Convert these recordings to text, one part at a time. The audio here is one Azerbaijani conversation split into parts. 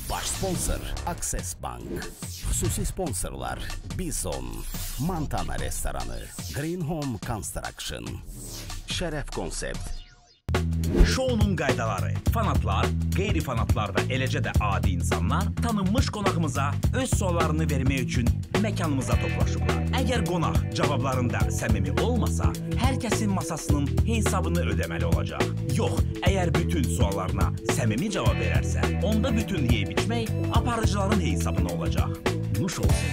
Baş sponsor Access Bank. Xüsusi sponsorlar Bison, Montana Restoranı, Green Home Construction, Şərəf Konsept. Şounun qaydaları. Fanatlar, qeyri-fanatlar və eləcə də adi insanlar tanınmış qonağımıza öz suallarını vermək üçün məkanımıza toplaşıblar. Əgər qonaq cavablarında səmimi olmasa, hər kəsin masasının hesabını ödəməli olacaq. Yox, əgər bütün suallarına səmimi cavab verərsə, onda bütün yeyib içmək aparıcıların hesabına olacaq. Nuş olsun.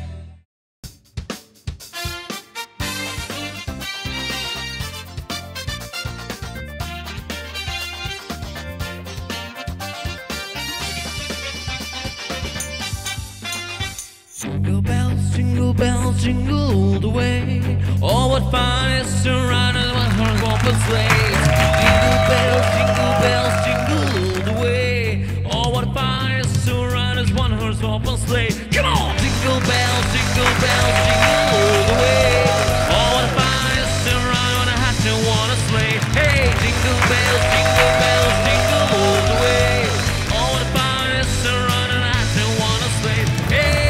Jingle bells, jingle all the way. Oh, what fun it is to ride in one horse open sleigh. Jingle bells, jingle all the way. Oh, what fun it is to ride in one horse open sleigh. Come on! Jingle bells, jingle all the way. Oh, what fun it is to ride on a hat and one a sleigh. Hey, jingle bells, jingle all the way. Oh, what fun it is to ride on a hat and one a sleigh. Hey!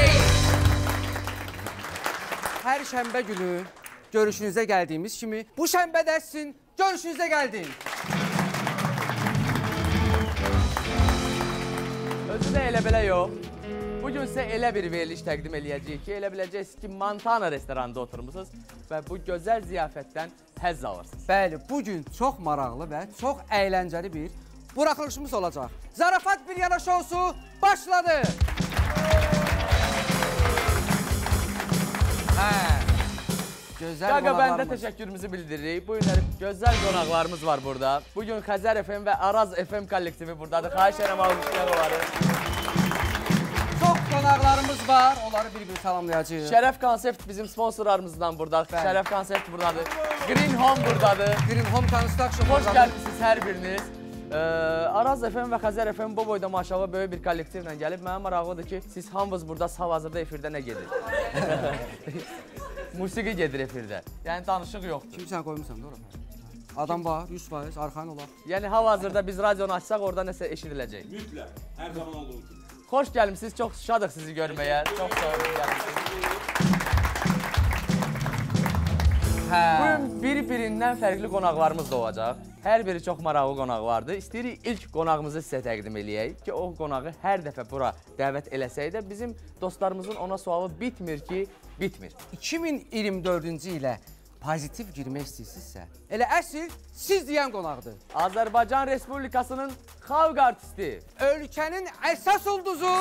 Hər şənbə günü görüşünüzə gəldiyimiz kimi bu şənbə də sizin görüşünüzə gəldik. Özü də elə-belə yox. Bugün sizə elə bir veriliş təqdim eləyəcəyik ki, elə biləcəksiniz ki, Montana restoranında oturmuşsunuz və bu gözəl ziyafətdən həzz alırsınız. Bəli, bugün çox maraqlı və çox əyləncəli bir buraxılışımız olacaq. Zarafat bir yana şousu başladı. Qaqa, bəndə təşəkkürümüzü bildiririk. Bu günləri gözəl qonaqlarımız var burada. Bugün Xəzər FM və Araz FM kollektivi buradadır. Xahiş edirəm, almışlar onları. Çox qonaqlarımız var, onları bir-bir salamlayacağıq. Şərəf Konsept bizim sponsorlarımızdan burada. Şərəf Konsept buradadır. Green Home buradadır. Green Home Construction buradadır. Hoş gəlmişsiniz hər biriniz. Araz FM və Xəzər FM bu boyda maşallah böyük bir kollektivlə gəlib. Mənim maraqlıdır ki, siz hamınız burada hal-hazırda efirdə nə gedir? Musiqi gedir efirdə. Yəni danışıq yoxdur. Kimi sən qoymuşsan, doğru? Adam var, 100%, arxayın olaq. Yəni hal-hazırda biz radionu açsaq, orada nəsə eşidiləcək. Mütləq, hər zaman olduğu kimi. Xoş gəlmişsiniz, çox şadıq sizi görməyə. Çox sağ olun, gəlmişsiniz. Bugün bir-birindən fərqli qonaqlarımız da olacaq. Hər biri çox maraqlı qonaq vardı. İstəyirik ilk qonağımızı sizə təqdim eləyək ki, o qonağı hər dəfə bura dəvət eləsək də bizim dostlarımızın ona sualı bitmir ki, bitmir. 2024-cü ilə pozitiv girmək istəyirsinizsə, elə əsl siz deyən qonaqdır. Azərbaycan Respublikasının xalq artisti, ölkənin əsas ulduzu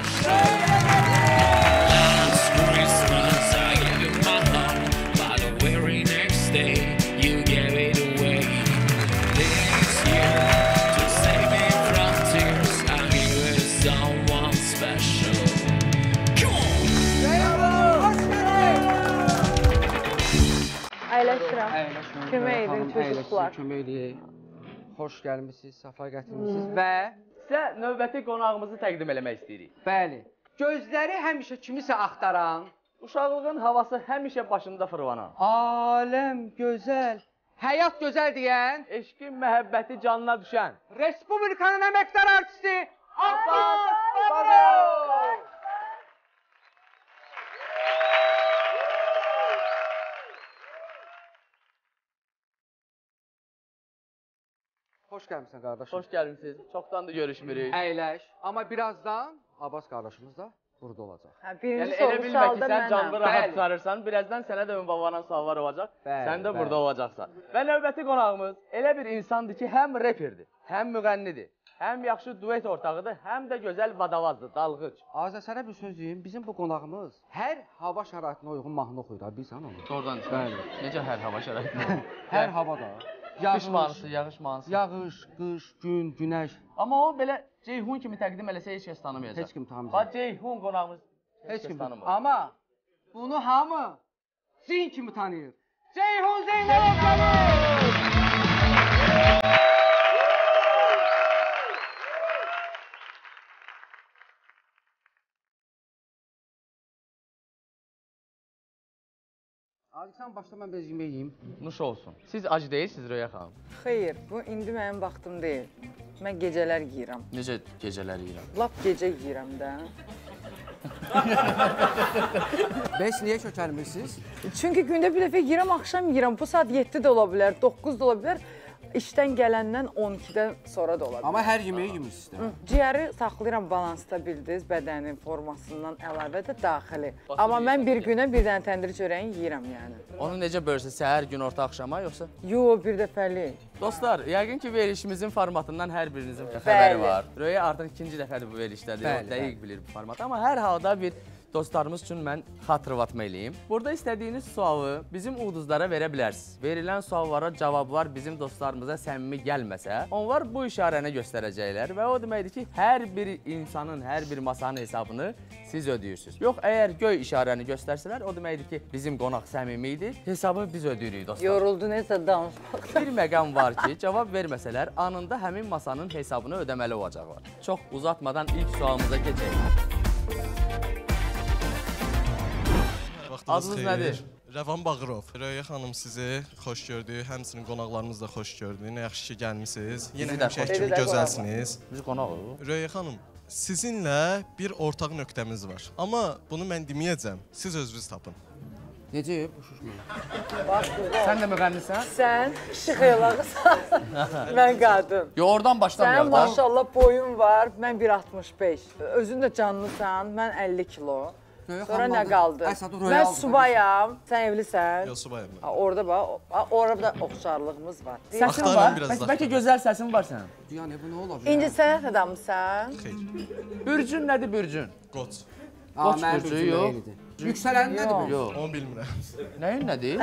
Əyləşirəm. Kömək edin, çocuklar. Kömək edin. Xoş gəlmişsiniz, səfa gətirmişsiniz və sizə növbəti qonağımızı təqdim eləmək istəyirik. Bəli. Gözləri həmişə kimisə axtaran, uşaqlığın havası həmişə başında fırlanan, aləm gözəl, həyat gözəl deyən, eşqin məhəbbəti canına düşən, Respublikanın əməkdar artisti Abbas Bazarov. Xoş gəlmişsən qardaşım. Xoş gəlmişsiniz. Çoxdan da görüşmürük. Əyləş. Amma birazdan Abbas qardaşımız da burada olacaq. Birinci soru sualda mənəm. Sən canlı rahat tutarırsan, birazdan sənə də ünvanlanan suallar olacaq. Sən də burada olacaqsan. Və növbəti qonağımız elə bir insandır ki, həm reperdir, həm müğənnidir, həm yaxşı duet ortağıdır, həm də gözəl vadavazdır, dalğıc. Azə, sənə bir söz deyim, bizim bu qonağımız hər hava şəraitinə uyğun mahnı oxuyur, bilirsən onu? Doğrudan çıxır. Necə hər hava şəraitinə? Hər havada. Qış mahnısı, yağış mahnısı. Yağış, qış, gün, günəş. Amma o belə Ceyhun kimi təqdim eləsə heç kəs tanımayacaq. Heç kim tanımayacaq. Bax, Ceyhun qonağımız heç kim tanımır. Amma bunu hamı Zeyn kimi tanıyır. Ceyhun Zeynalov! Azıqsan başla mən biraz yemək yeyim. Nuş olsun. Siz ac deyilsiniz Röya xanım. Xeyr, bu indi mənim vaxtım deyil. Mən gecələr yeyirəm. Necə gecələr yeyirəm? Lap gecə yeyirəm də. Bəs niyə kökəlmirsiniz? Çünki gündə bir dəfə yeyirəm, axşam yeyirəm. Bu saat 7 də ola bilər, 9 da ola bilər. İşdən gələndən 12-dən sonra da ola bilər. Amma hər yeməyi yemirsiniz də. Ciyəri saxlayıram balansda bildiniz, bədənin formasından əlavə də daxili. Amma mən bir günə bir dənə təndir çörəyi yeyirəm yəni. Onu necə bölürsünüz? Səhər, gün, orta, axşama yoxsa? Yox, bir dəfəlik. Dostlar, yəqin ki, verilişimizin formatından hər birinizin xəbəri var. Röya artıq ikinci dəfədir bu verilişdədir, o dəqiq bilir bu formatı. Amma hər halda bir dostlarımız üçün mən xatırlatma eləyim. Burada istədiyiniz sualı bizim ulduzlara verə bilərsiniz. Verilən suallara cavablar bizim dostlarımıza səmimi gəlməsə, onlar bu işarəni göstərəcəklər və o deməkdir ki, hər bir insanın, hər bir masanın hesabını siz ödəyirsiniz. Yox, əgər göy işarəni göstərsələr, o deməkdir ki, bizim qonaq səmimi idi, hesabı biz ödəyirik dostlar. Yoruldu necə danışmaqdan. Bir məqam var ki, cavab verməsələr, anında həmin masanın hesabını ödəməli olacaqlar. Çox uzatmadan ilk sualımıza keçək. Adınız nədir? Rəvan Bağırov. Röya xanım sizi xoş gördük, həmçinin qonaqlarınız da xoş gördük. Nə yaxşı ki, gəlmisiniz. Yenə həmişə kimi gözəlsiniz. Biz qonağıq. Röya xanım, sizinlə bir ortaq nöqtəmiz var. Amma bunu mən deməyəcəm, siz özünüz tapın. Necə? Sən də müğənnisən? Sən şıxıylaqsan, mən qadın. Yo, oradan başlamayaq Sənin da. maşallah boyun var, mən 1.65. Özün də canlısan, mən 50 kilo. Sonra nə qaldı? Mən subayam, sən evlisən. Yox, subayım mən. Orada bax, orada oxşarlığımız var. Səsin var, bəlkə gözəl səsin var sənin. Yəni, bu nə ola bilər? İnci sənət adamısan. Xeyr. Bürcün nədir bürcün? Qoç. Qoç bürcü, yox. Yüksələn nədir bu? Yox. Onu bilmirəm. Nəyin nədir?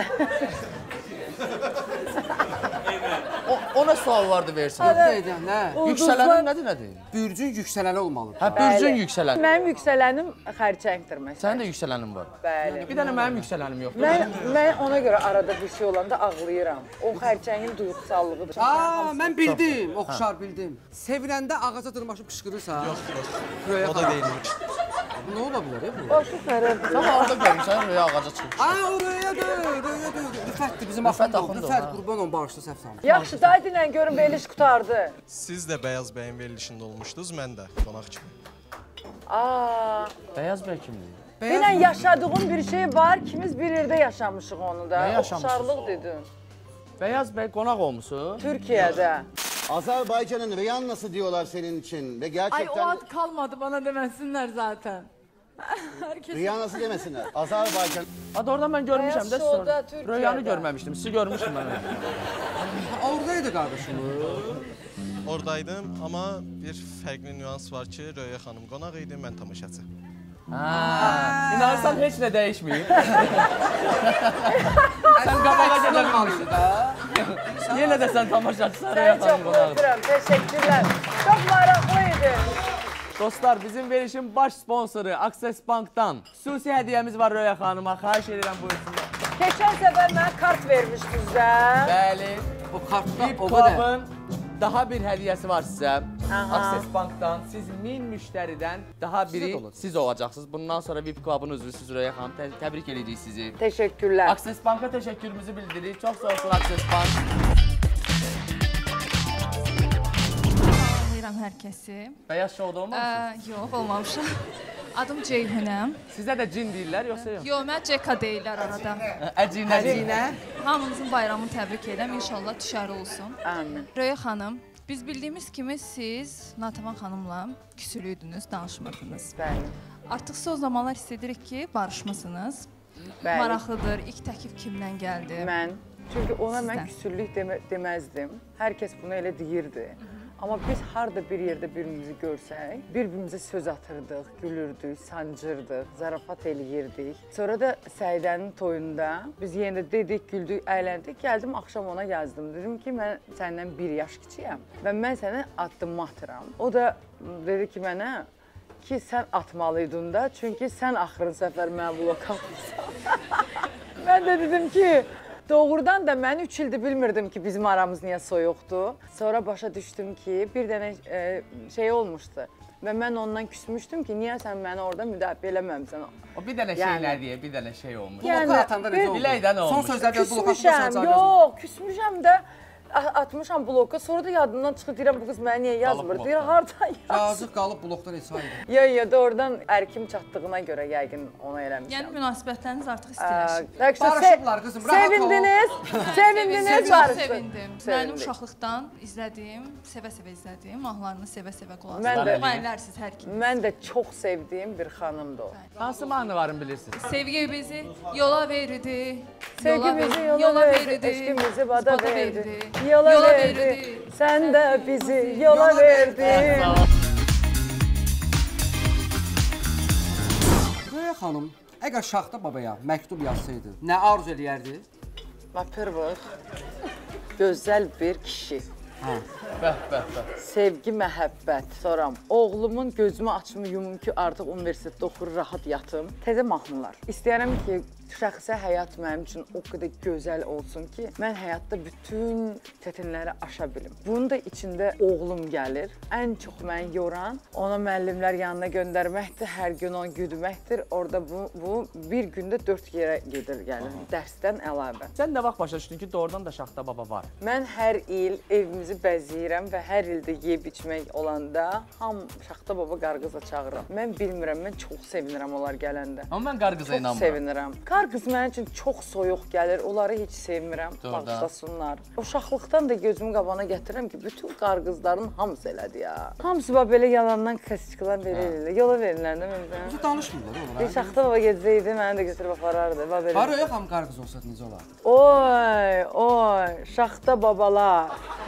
Ona sual vardı versin. Nə? Yüksələnin nədir? Bürcün yüksələni olmalıdır. Hə, bürcün yüksələn. Mənim yüksələnim xərçəngdir məsələn. Sənin də yüksələnin var. Bəli. Bir dənə mənim yüksələnim yoxdur. Mən ona görə arada bir şey olanda ağlayıram. O xərçəngin duyğusallığıdır. Mən bildim, oxşar bildim. Seviləndə ağaca dırmaşıb qışqırırsan. Yox, yox. Röya O da xanım. deyilmiş. Bu nə ola bilər bu? Başı fərəb. Sən orada görmüsən, Röya ağaca çıxmış. O Röyadır. Rüfətdir bizim Rüfət axındır. axındır, Rüfət ha. qurban olun, bağışlı səhv salmış. Yaxşı, day dinlən görün veriliş qutardı. Siz də Bəyaz bəyin verilişində olmuşdunuz, mən də qonaq kimi. Bəyaz bəy kimdir? Dinlən yaşadığım bir şey var, ikimiz bir yerdə yaşamışıq onu da. Nə yaşamışsınız? Oxşarlıq dedin. Bəyaz bəy qonaq olmusun? Türkiye'de. Azerbaycan'ın Riyanna'sı diyorlar senin için ve gerçekten kalmadı bana demesinler zaten. Herkes Riyanna'sı demesinler. Azerbaycan. Adı oradan mən görmüşəm də Beyaz Şov'da, sonra. Türkiye'de. Röyanı görməmişdim, sizi görmüşdüm mən. Oradaydı qardaşım. Oradaydım, amma bir fərqli nüans var ki, Röya xanım qonaq idi, mən tamaşaçı. İnanırsan heç nə dəyişməyib. Sən qabağa gedə bilmirsən da. Yenə də sən tamaşaçısan, Röya Səni çok xanım qonağıdır. öpürəm, teşekkürler. Çok maraqlıydı. Dostlar, bizim verilişin baş sponsoru Access Bank'dan xüsusi hədiyyəmiz var Röya xanıma. Xahiş edirəm buyursunlar. Keçən səfər mənə kart vermişdiniz də. Bəli. O kartda VIP o qədər. Club'ın daha bir hədiyəsi var sizə. Aha. Access Bank'dan siz 1000 müştəriden daha biri də olacaq. siz olacaqsınız. Bundan sonra VIP Club'ın üzvüsüz Röya xanım. Təbrik edirik sizi. Teşekkürler. Access Bank'a təşəkkürümüzü bildiririk. Çox sağ olsun Access Bank. Salamlayıram hər kəsi. Bəyaz şovda olmamışsınız? Yox, olmamışam. Adım Ceyhunəm. Sizə də cin deyirlər yoxsa yox? Yox, mən Ceka deyirlər arada. Əcinə. Hamınızın bayramını təbrik edirəm. İnşallah düşəri olsun. Amin. Röya xanım, biz bildiyimiz kimi siz Natavan xanımla küsülüydünüz, danışmırdınız. Bəli. Artıq son zamanlar hiss edirik ki, barışmısınız. Bəli. Maraqlıdır. İlk təklif kimdən gəldi? Mən. Çünki ona mən Sizdən. küsürlük deməzdim. Hər kəs bunu elə deyirdi. Amma biz harda bir yerdə birimizi görsək, bir-birimizə söz atırdıq, gülürdük, sancırdıq, zarafat eləyirdik. Sonra da Səidənin toyunda biz yenə də dedik, güldük, əyləndik. Gəldim, axşam ona yazdım. Dedim ki, mən səndən 1 yaş kiçiyəm və mən sənə addım atıram. O da dedi ki, mənə ki, sən atmalıydın da, çünki sən axırın səfər mənə blok atmışsan. Mən də dedim ki, doğrudan da mən 3 ildir bilmirdim ki, bizim aramız niyə soyuqdur. Sonra başa düşdüm ki, bir dənə şey olmuşdu. Və mən ondan küsmüşdüm ki, niyə sən məni orada müdafiə eləməmsən? O bir dənə şeylər deyə, bir dənə şey olmuş. Bloka atanda necə oldu? Biləkdən olmuş. Son sözlərdə bloka Küsmüşəm, yox, küsmüşəm də atmışam bloka, sonra da yadımdan çıxıb deyirəm, bu qız mənə niyə yazmır? Deyir, hardan yazsın? Yazıq qalıb blokdan heç aydı. Yox, doğrudan ərkim çatdığına görə yəqin ona eləmişəm. Yəni münasibətləriniz artıq istiləşib. Barışıblar qızım, rahat ol. Sevindiniz, sevindiniz, barışdınız. Sevindim. Mənim uşaqlıqdan izlədiyim, sevə-sevə izlədiyim, mahnılarını sevə-sevə qulaq Mən də- Müəllimlərsiz hər kim. Mən də çox sevdiyim bir xanımdır o. Hansı mahnılarını bilirsiniz? Sevgi bizi yola verdi. Sevgi bizi yola verdi, eşkimizi vada verdi. Yola Yola verdi, verdi. sən də bizi yola verdin. Röya xanım, əgər Şaxta babaya məktub yazsaydı, nə arzu eləyərdi? Во-первых, gözəl bir kişi. Sevgi, məhəbbət. Sonra oğlumun gözümü açımı yumum ki, artıq universitetdə oxur, rahat yatım. Təzə mahnılar. İstəyərəm ki, şəxsi həyat mənim üçün o qədər gözəl olsun ki, mən həyatda bütün çətinləri aşa bilim. Bunun da içində oğlum gəlir. Ən çox məni yoran, ona müəllimlər yanına göndərməkdir, hər gün onu güdməkdir. Orada bu bir gündə 4 yerə gedir, yəni dərsdən əlavə. Sən nə vaxt başa düşdün ki, doğrudan da Şaxta baba var? Mən hər il evimizi bəzəyirəm və hər ildə yeyib içmək olanda Şaxta baba qarqıza çağırıram. Mən bilmirəm, mən çox sevinirəm onlar gələndə. Amma mən qarqıza inanmıram. Çox sevinirəm. Qarqız mənim üçün çox soyuq gəlir, onları heç sevmirəm, bağışlasınlar. Uşaqlıqdan da gözümün qabağına gətirirəm ki, bütün qarqızların hamısı elədi ya. Hamısı belə yalandan kəsiçkilan verirlər, yola verirlər də məndən. Bizi danışmırlar oğlum. Şaxta baba gecəydi, məni də götürüb aparardı. Röya xanım qarqız olsaydı necə olar? Oy, Şaxta babalar.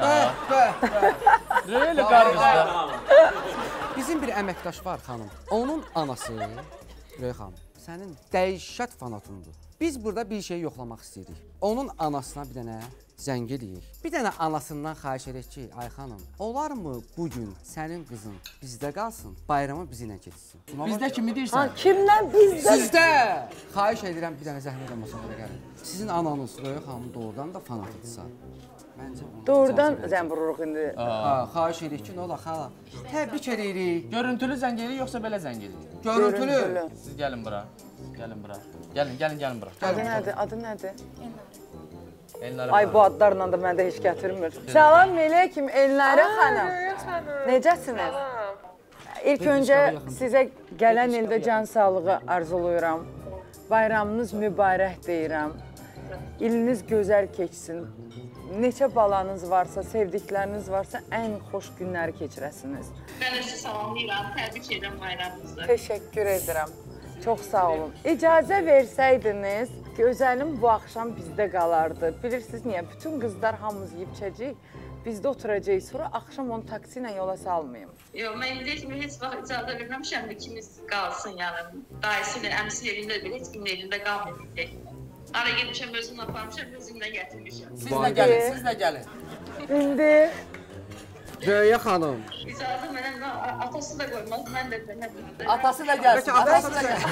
Röyəli qarqızda. Bizim bir əməkdaş var xanım. Onun anası, Röya xanım, sənin dəhşət fanatındır. Biz burada bir şey yoxlamaq istəyirik. Onun anasına bir dənə zəng eləyik. Bir dənə anasından xahiş edək ki, ay xanım, olarmı bugün sənin qızın bizdə qalsın, bayramı bizimlə keçsin? Bizdə kimi deyirsən? Kimdən bizdə? Sizdə! Xahiş edirəm bir dənə zəhmət olmasa belə gəlin. Sizin ananız Röya xanım doğrudan da fanatıdırsa. Doğrudan zəng vururuq indi. Xahiş edirik ki, nə ola xala? Təbrik edirik. Görüntülü zəng edirik, yoxsa belə zəng edirik? Görüntülü. Siz gəlin bura. Gəlin bura. Gəlin bura. Adı nədir? Elnarə. Ay, bu adlarla da məndə heç gətirmir. Salam əleykum Elnarə xanım. Necəsiniz? İlk öncə sizə gələn ildə can sağlığı arzulayıram. Bayramınız mübarək deyirəm. İliniz gözəl keçsin. Neçə balanız varsa, sevdikləriniz varsa, ən xoş günləri keçirəsiniz. Mən sizi salamlayıram, təbrik edirəm bayramınızı. Təşəkkür edirəm. Çox sağ olun. İcazə versəydiniz, gözəlim bu axşam bizdə qalardı. Bilirsiniz niyə? Bütün qızlar hamımız yiyib içəcəyik, bizdə oturacağıq. Sonra axşam onu taksi ilə yola salmayım. Yox, mən indiyə kimi heç vaxt icazə verməmişəm ki, ikimiz qalsın, yəni. Dayısı ilə, əmsi elində belə, heç kimin elində qalmayıb. Ara getmişəm, özümlə aparmışam, özümlə gətirmişəm. Siz də gəlin. İndi Röya xanım. İcazə mənə atası da qoymaz, mən də bilmirəm. Atası da gəlsin. Atası da gəlsin.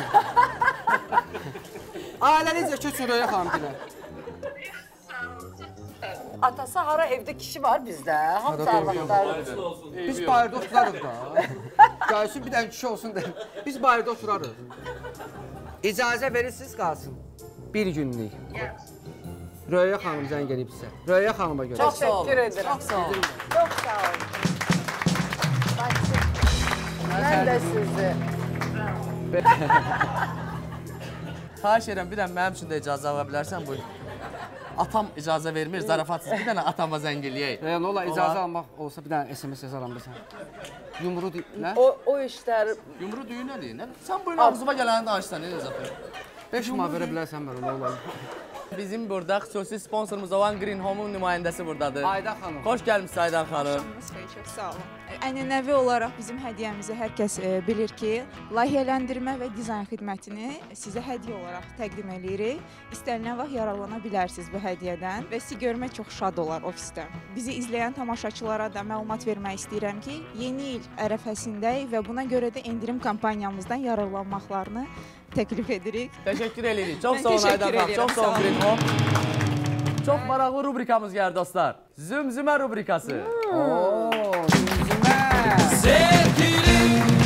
Ailənizlə köçün Röya xanım dilə. atası hara evdə kişi var bizdə. Hamısı arvadlar. Biz bayırda oturarıq da. Gəlsin bir dənə kişi olsun dedim. Biz bayırda oturarıq. İcazə verirsiniz qalsın. Bir günlük. Röya xanım zəng edib sizə. Röya xanıma görə. Çox təşəkkür edirəm. Çox sağ olun. Çox sağ olun. Mən də sizi. Xahiş edirəm, bir dənə mənim üçün də icazə ala bilərsən bu. Atam icazə vermir, zarafatsız. Bir dənə atama zəng eləyək. Nə ola, icazə almaq olsa bir dənə SMS yazaram bilsən. Yumru nə? O işlər... Yumru düyü nədir? Sən bugün ağzıma gələni danışsan, nə zaten? 5 manat verə bilərsən mənə, nə olar? Bizim burada xüsusi sponsorumuz olan Green Home-un nümayəndəsi buradadır. Aydan xanım. Xoş gəlmişsiniz Aydan xanım. Axşamınız xeyir, çox sağ olun. Ənənəvi olaraq bizim hədiyyəmizi hər kəs bilir ki, layihələndirmə və dizayn xidmətini sizə hədiyyə olaraq təqdim edirik. İstənilən vaxt yararlana bilərsiniz bu hədiyyədən və sizi görmək çox şad olar ofisdə. Bizi izləyən tamaşaçılara da məlumat vermək istəyirəm ki, yeni il ərəfəsindəyik və buna görə də endirim kampaniyamızdan yararlanmaqlarını təklif edirik. Təşəkkür edirik. Çox sağ olun Aydan xanım. Çox sağ olun Green Home. Çox maraqlı rubrikamız gəldi dostlar. Zümzümə rubrikası. Zümzümə. Sevgilim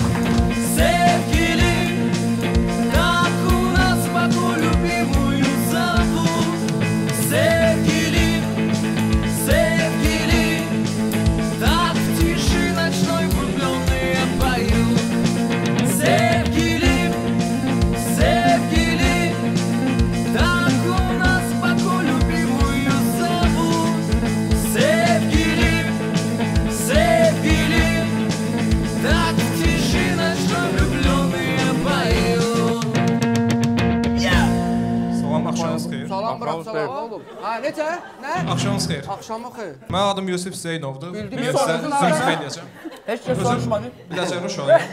necə? Nə? Axşamınız xeyir. Axşamı xeyir. Mənim adım Yusif Hüseynovdur. Bildim. Zümzümə eləyəcəm. Heç kəs soruşmadı. Biləcəm uşağıyam.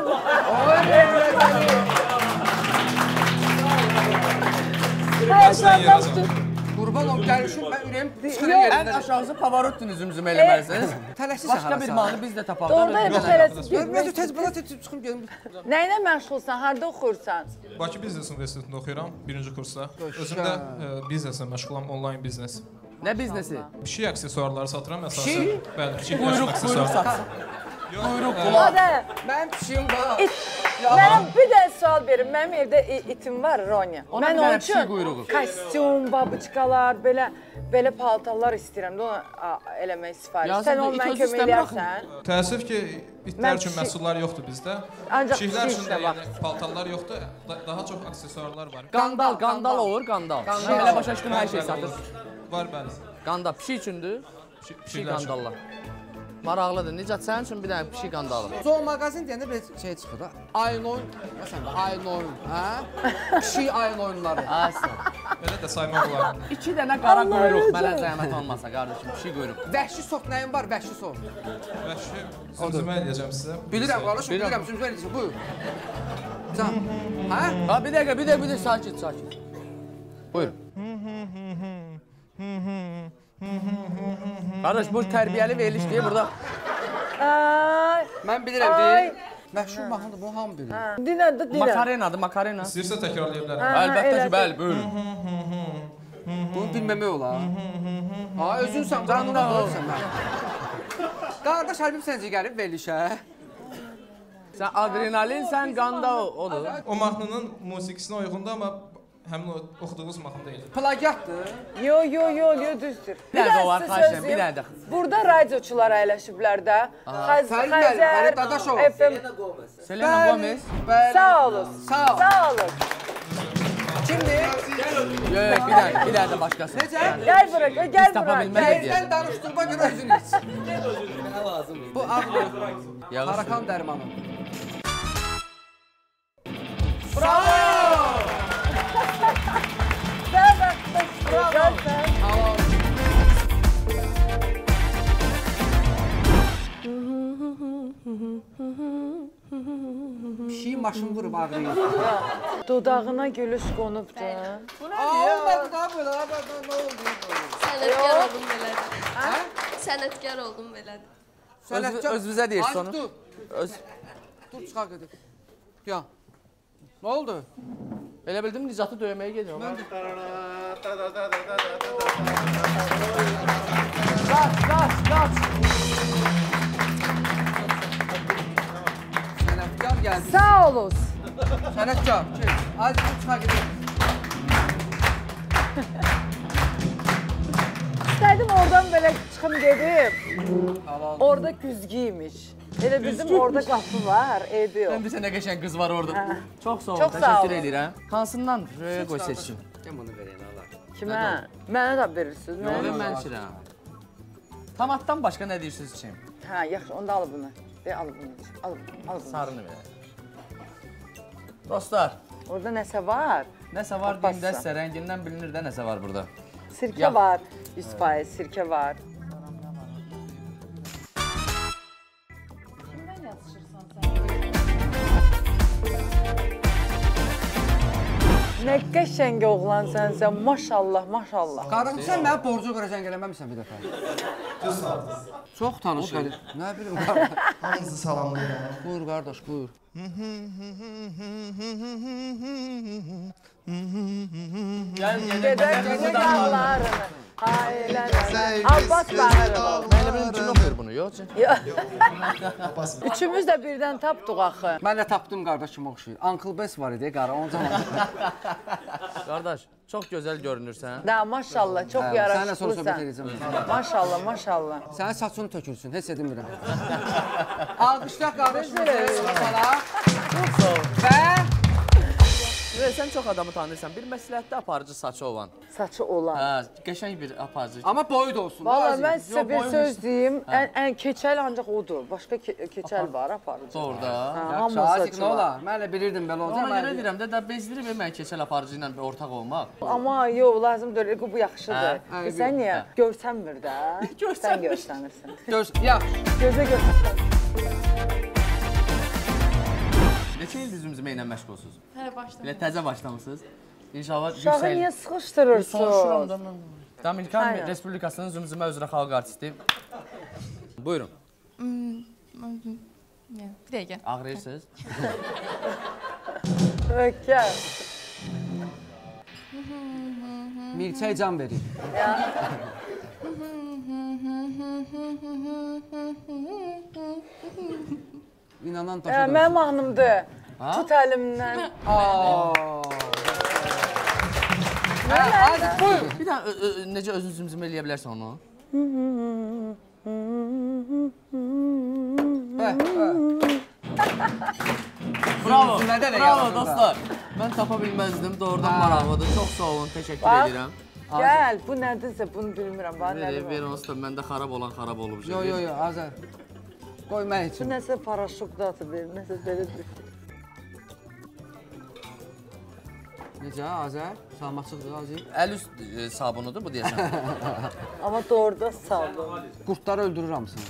Qurban ol, gəlişim, mən ürəyim çıxırın Ən yerindən. aşağısı Pavarottin üzümü eləməlisiniz. Tələsirsən Başqa bir mahnı biz də tapaq. Doğrudan bu tələsi. Mən də tez buna çıxım gedim. Nə ilə məşğulsan? Harda oxursan? Bakı Biznes Universitetində oxuyuram, 1-ci kursda. Özüm də bizneslə məşğulam, onlayn biznes. Nə biznesi? Pişik aksesuarları satıram əsasən. Pişik? Bəli, pişik Buyruq satsın. Buyruq, qulaq. Mənim pişiyim var. Mənim bir də sual verin. Mənim evdə itim var, Ronya. Ona Mən bir dənə onun pişik quyruğu. üçün kostyum, babuçkalar, belə paltarlar istəyirəm də onu eləmək sifariş. Sən onu mən kömək eləyərsən. Təəssüf ki, itlər üçün məhsullar yoxdur bizdə. Ancaq Pişiklər pişik üçün də də var. yəni paltarlar yoxdur. Daha çox aksesuarlar var. Qandal olur, qandal. Mən belə başa düşdüm, hər şey satır. Var, bəli. Qandal pişik üçündür. Pişik Pişiklər üçün. qandallar. Maraqlıdır. Nicat sənin üçün bir dənə pişik qandalı. Zoo mağazin deyəndə bir şey çıxır da. Ayın oyun, məsələn, ayın oyun, hə? Pişik ayın oyunları. Aslan. Belə də saymaq olar. 2 dənə qara quyruq, mənə zəhmət olmasa qardaşım, pişik quyruq. Vəhşi sok nəyin var? Vəhşi sok. Vəhşi zümzümə eləyəcəm sizə. Bilirəm qardaşım, bilirəm. Zümzümə eləyəcəm. Buyur. Can. Hə? Ha, bir dəqiqə, sakit. Buyur. Qardaş, bu tərbiyəli veriliş deyə burada. Mən bilirəm, deyil. Məşhur mahnıdır, bu hamı bilir. Dinə. Makarena. İstəyirsə təkrarlaya bilərəm. Əlbəttə ki, bəli, buyurun. Bunu bilməmək olar. Ha, özünsən, canına olursan mən. Qardaş, Hərbib səncə gəlib verilişə. Sən adrenalin, sən qandal odur. O mahnının musiqisinə uyğundur, amma həmin oxuduğunuz mahnı deyil. Plagiatdır? Yo, düzdür. Bir dənə də var, xahiş bir dənə də. Burada radioçular əyləşiblər də. Xəzər, FM. Selena Gomez. Sağ olun. Kimdir? Yox, bir dənə də başqası. Necə? Gəl bura. Kəyizdən danışdığıma görə özün iç. Bu ağlı. Harakan dərmanı. Bravo! Pişiyi maşın vurub ağrıyır. Dodağına gülüş qonubdur. Olmadı da böyle. Ne oldu? Sənətkar oldum belədir. Sənətkar oldum belədir. Öz bizə deyir sonu. Dur, çıxaq edək. Ya. Ne oldu? Elə bildim, Nicatı döyməyə gedir. Qaç! Sənətkar gəldi. Sağ olun. Sənətkar. Azıcık çıxaq edək. İstədim oradan belə çıxım gedim. Orada güzgiymiş. Elə bizim orada qapı var, evdə yox. Sən bilsən nə qəşəng qız var orada. Çox sağ olun, Çox sağ təşəkkür olun. edirəm. Hansından qoy seçsin? Kim bunu verəyən Allah? Kimə? Mənə də verirsiniz. Yox, mən içirəm. Tomatdan başqa nə deyirsiniz için? Hə, yaxşı, onda al bunu. Al bunu. Al bunu. Sarını verək. Dostlar. Orada nəsə var? Nəsə var deyəndə sizə rəngindən bilinir də nəsə var burada. Sirkə var, 100%, sirkə var. Nə qəşəng oğlansan sən, maşallah. Qardaşım, sən mənə borcu görə zəng eləməmişsən bir dəfə. Düz Çox tanış gəlir. Nə bilim. Hamınızı salamlayıram. Buyur qardaş, buyur. Gedək dağlarını, ailəni, Abbas bağırır. Mən elə bilim kim oxuyur bunu, yox? Üçümüz də birdən tapdıq axı. Mən də tapdım qardaşım oxşuyur. Uncle Bess var idi, qara, onun zaman. Qardaş, çox gözəl görünürsən. Da, maşallah, çox yaraşıqlısan. Sənə sonra söhbət edəcəm. Maşallah. Sənin saçını tökülsün, heç edilmirəm. Alqışlar qardaşım. Sənə. Çox sağ ol. Və... Sən sən çox adamı tanıyırsan, bir məsləhətdə aparıcı saçı olan. Saçı olan. Hə, qəşəng bir aparıcı. Amma boyu da olsun. Valla mən sizə bir söz deyim, ən keçəl ancaq odur. Başqa keçəl var, aparıcı. Doğru da. Yaxşı, Azik, nə olar? Mən də bilirdim belə olacaq. Ona görə deyirəm də, bezdirir mən keçəl aparıcı ilə ortaq olmaq. Amma yox, lazım deyil, bu yaxşıdır. Sən niyə? Görsənmir də. Sən görsənirsən. Yaxşı. Gözə görsənirsən. Neçə ildir zümzümə ilə məşğulsuz? Hələ başlamışsınız. Elə təzə başlamışsınız. İnşallah Uşağı niyə sıxışdırırsın? Soruşuram da. Dominikan Respublikasının zümzümə üzrə xalq artisti. Buyurun. Bir dəqiqə. Ağrıyırsınız? Ökər. Milçək can verir. İnanan taşa dönsün. Mənim mahnımdır. Tut əlimdən. Hadi buyur. Bir daha necə özün zümzümə eləyə bilərsən onu? Bravo, bravo dostlar. Mən tapa bilməzdim, doğrudan maraqlıdır. Çox sağ olun, təşəkkür edirəm. Gəl, bu nədirsə bunu bilmirəm. Ver onsuz da məndə xarab olan xarab olub. Yox, Azər. Qoy mən Bu üçün. nəsə paraşutdadır, nəsə belədir. Necə, Azər? Salmaqçıqdır, Azər. Əl üst sabunudur bu deyəsən. Amma doğruda sabun. Qurtları öldürür hamısını.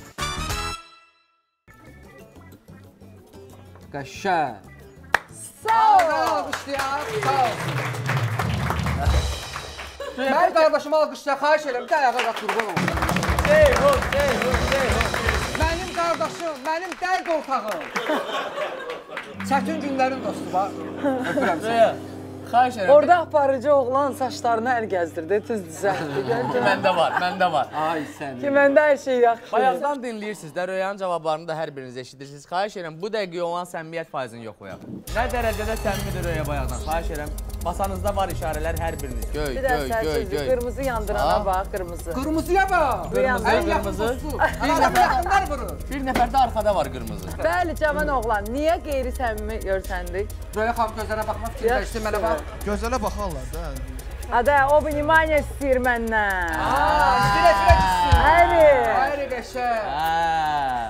Qəşəng. Sağ ol. Alqışlayaq, sağ olsun. Mən qardaşımı alqışlayaq, xahiş edirəm, bir ayağa qalx qurban olsun. Mənim qardaşım, mənim dərd ortağım. Çətin günlərin dostu var. Öpürəm səni. Xahiş edirəm. Orada aparıcı oğlan saçlarını əl gəzdirdi, tüz düzəltdi. Məndə var, məndə var. Ay sən. Ki, məndə hər şey yaxşı. Bayaqdan dinləyirsiniz də, Röyanın cavablarını da hər biriniz eşidirsiniz. Xahiş edirəm, bu dəqiqə olan səmimiyyət faizini yoxlayaq. Nə dərəcədə səmimidir Röya bayaqdan? Xahiş edirəm, masanızda var işarələr hər biriniz. Göy, bir də sərçizdir, qırmızı yandırana bax, qırmızı. Qırmızıya bax. Qırmızı. Bir nəfər də arxada var qırmızı. Bəli, cavan oğlan, niyə qeyri-səmimi görsəndik? Röya xanım gözlərə baxmaq fikirləşdi, mənə bax. Gözələ baxarlar da. Ada, o bir nimaniyə istəyir məndən. İstəyir. Hayri. Qəşəng.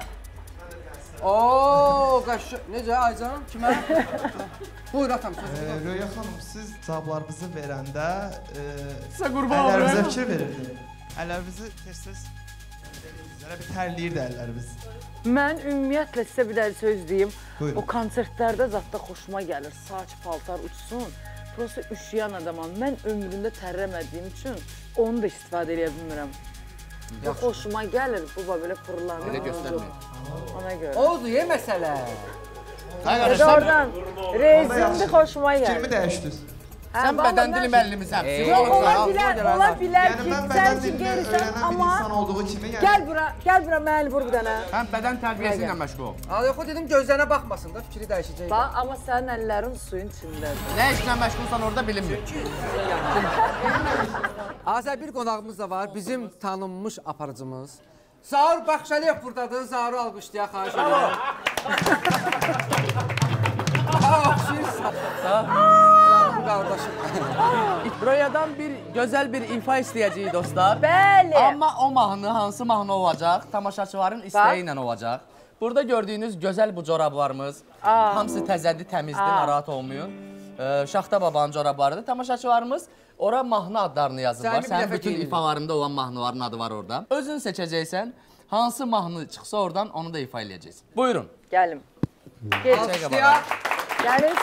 Ooo, qəşəng. Necə, Aycan? Kimə? Buyur, atam, sözü. Röya xanım, siz cavablarınızı verəndə əllərinizə fikir verirdiniz. Əllərinizi tez-tez bir tərləyirdi əlləriniz. Mən ümumiyyətlə sizə bir də söz deyim. Buyurun. O konsertlərdə zətdə xoşuma gəlir. Saç, paltar uçsun. Prosta üşüyən adamam. Mən ömrümdə tərləmədiyim üçün onu da istifadə edə bilmirəm. Xoşuma gəlir. Bu belə fırlanır. Elə göstərməyin. Ona görə. Oldu, məsələ. Oradan rezimdir, xoşuma gəlir. Fikrimi dəyişdiniz. Sən bədən dili müəllimisən. Ola bilər ki, sən üçün qeyrisən, amma gəl bura məni vur bir dənə. Həm bədən tərbiyəsi ilə məşğul ol. Yox, dedim gözlərinə baxmasın da, fikri dəyişəcək. Bax, amma sənin əllərin suyun içindədir. Nə işlə məşğulsan orada bilinmir. Azər, bir qonağımız da var, bizim tanınmış aparıcımız. Zaur Baxşəliyev buradadır, Zauru alqışlayaq, xahiş edirəm. Sağ qardaşım. Röyadan gözəl bir ifa istəyəcəyik dostlar. Bəli. Amma o mahnı hansı mahnı olacaq? Tamaşaçıların istəyi ilə olacaq. Burada gördüyünüz gözəl bu corablarımız. Hamısı təzədir, təmizdir, narahat olmayın. Şaxta babanın corablarıdır. Tamaşaçılarımız ora mahnı adlarını yazırlar. Sənin bütün ifalarında olan mahnıların adı var orada. Özün seçəcəksən. Hansı mahnı çıxsa oradan onu da ifa eləyəcəksin. Buyurun. Gəlim. Gəliz.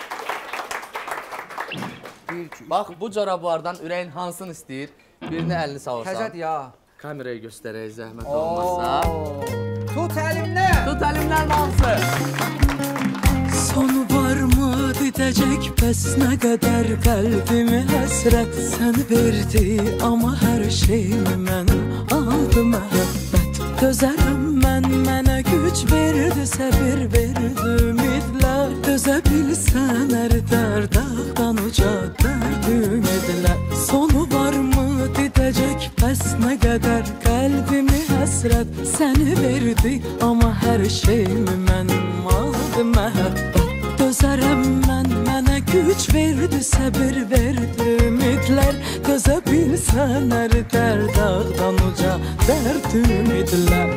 Bax, bu corablardan ürəyin hansını istəyir? Birini əlini salırsan. Təzədir ya. Kameraya göstərək, zəhmət olmazsa. Tut əlimdən. Tut əlimdən hansı? Sonu varmı bitəcək, bəs nə qədər qəlbimi həsrət sən verdi, amma hər şeyimi mənim aldı məhəbbət. Dözərəm mənə güc verdi, səbir verdi ümidlər. Dözə bilsən hər dərddən uca dərd ümidlər. Sonu varmı bitəcək, bəs nə qədər qəlbimi həsrət səni verdi, amma hər şeyimi mənim aldı məhəbbət. Dözərəm mənə güc güc verdi, səbir verdi ümidlər. Dözə bilsən ərilər dağdan uca dərd ümidlər.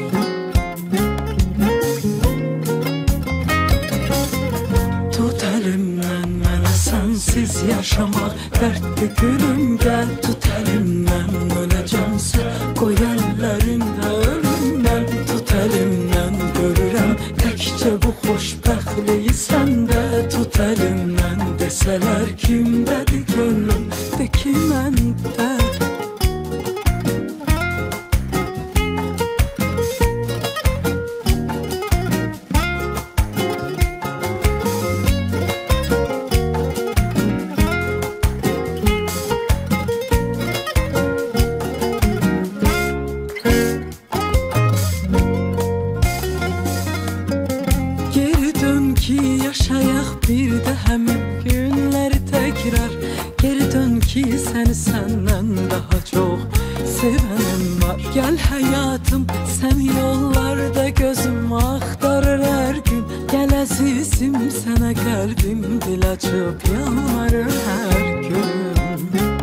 Tut əlimdən mənə sənsiz yaşamaq dərdli gülüm, gəl tut əlimdən öləcəmsə qoy əllərində ölümdən. Tut əlimdən görürəm təkcə bu xoşbəxtliyi səndə. Tut əlimdən desələr kimdədir gönlüm, de ki məndə. Səndən daha çox sevənim var. Gəl həyatım, sən yollarda gözüm axtarır hər gün. Gəl əzizim, sənə qəlbim dil açıb yalvarır hər gün.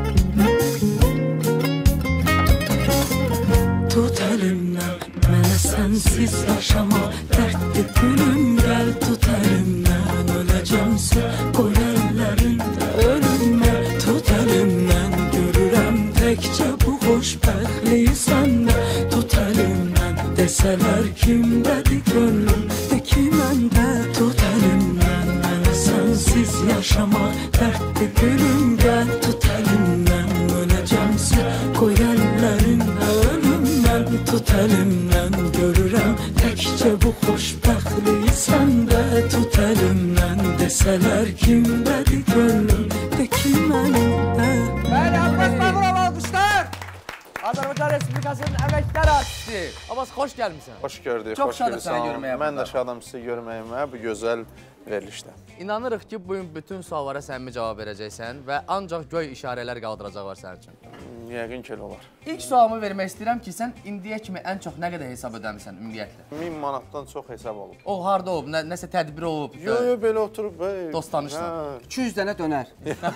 Tut əlimdən mənə sənsiz yaşamaq dərdli gülüm, gəl tut əlimdən öləcəmsə qoy əllərində ölümlər. Tut əlimdən təkcə bu xoşbəxtliyi səndə. Tut əlimdən desələr kimdədir gönlüm, de ki məndə. Tut əlimdən mənə sənsiz yaşamaq dərdli gülüm, gəl tut əlimdən öləcəmsə qoy əllərində ölümdən. Tut əlimdən görürəm təkcə bu xoşbəxtliyi səndə. Tut əlimdən desələr kimdədir gönlüm, de ki məndə. Bəli, Abbas Bağırov alqışlar. Azərbaycan Respublikasının əməkdar artisti. Abbas, xoş gəlmişsən. Xoş gördük. Çox şadıq səni görməyə. Mən də şadam sizi görməyimə bu gözəl verilişdə. İnanırıq ki, bugün bütün suallara səmimi cavab verəcəksən və ancaq göy işarələr qaldıracaqlar sənin üçün. Yəqin ki, elə olar. İlk sualımı vermək istəyirəm ki, sən indiyə kimi ən çox nə qədər hesab ödəmişsən ümumiyyətlə? 1000 manatdan çox hesab olub. O, harda olub? Nəsə tədbir olub? Yox, belə oturub. Dost tanışlar. 200 dənə dönər.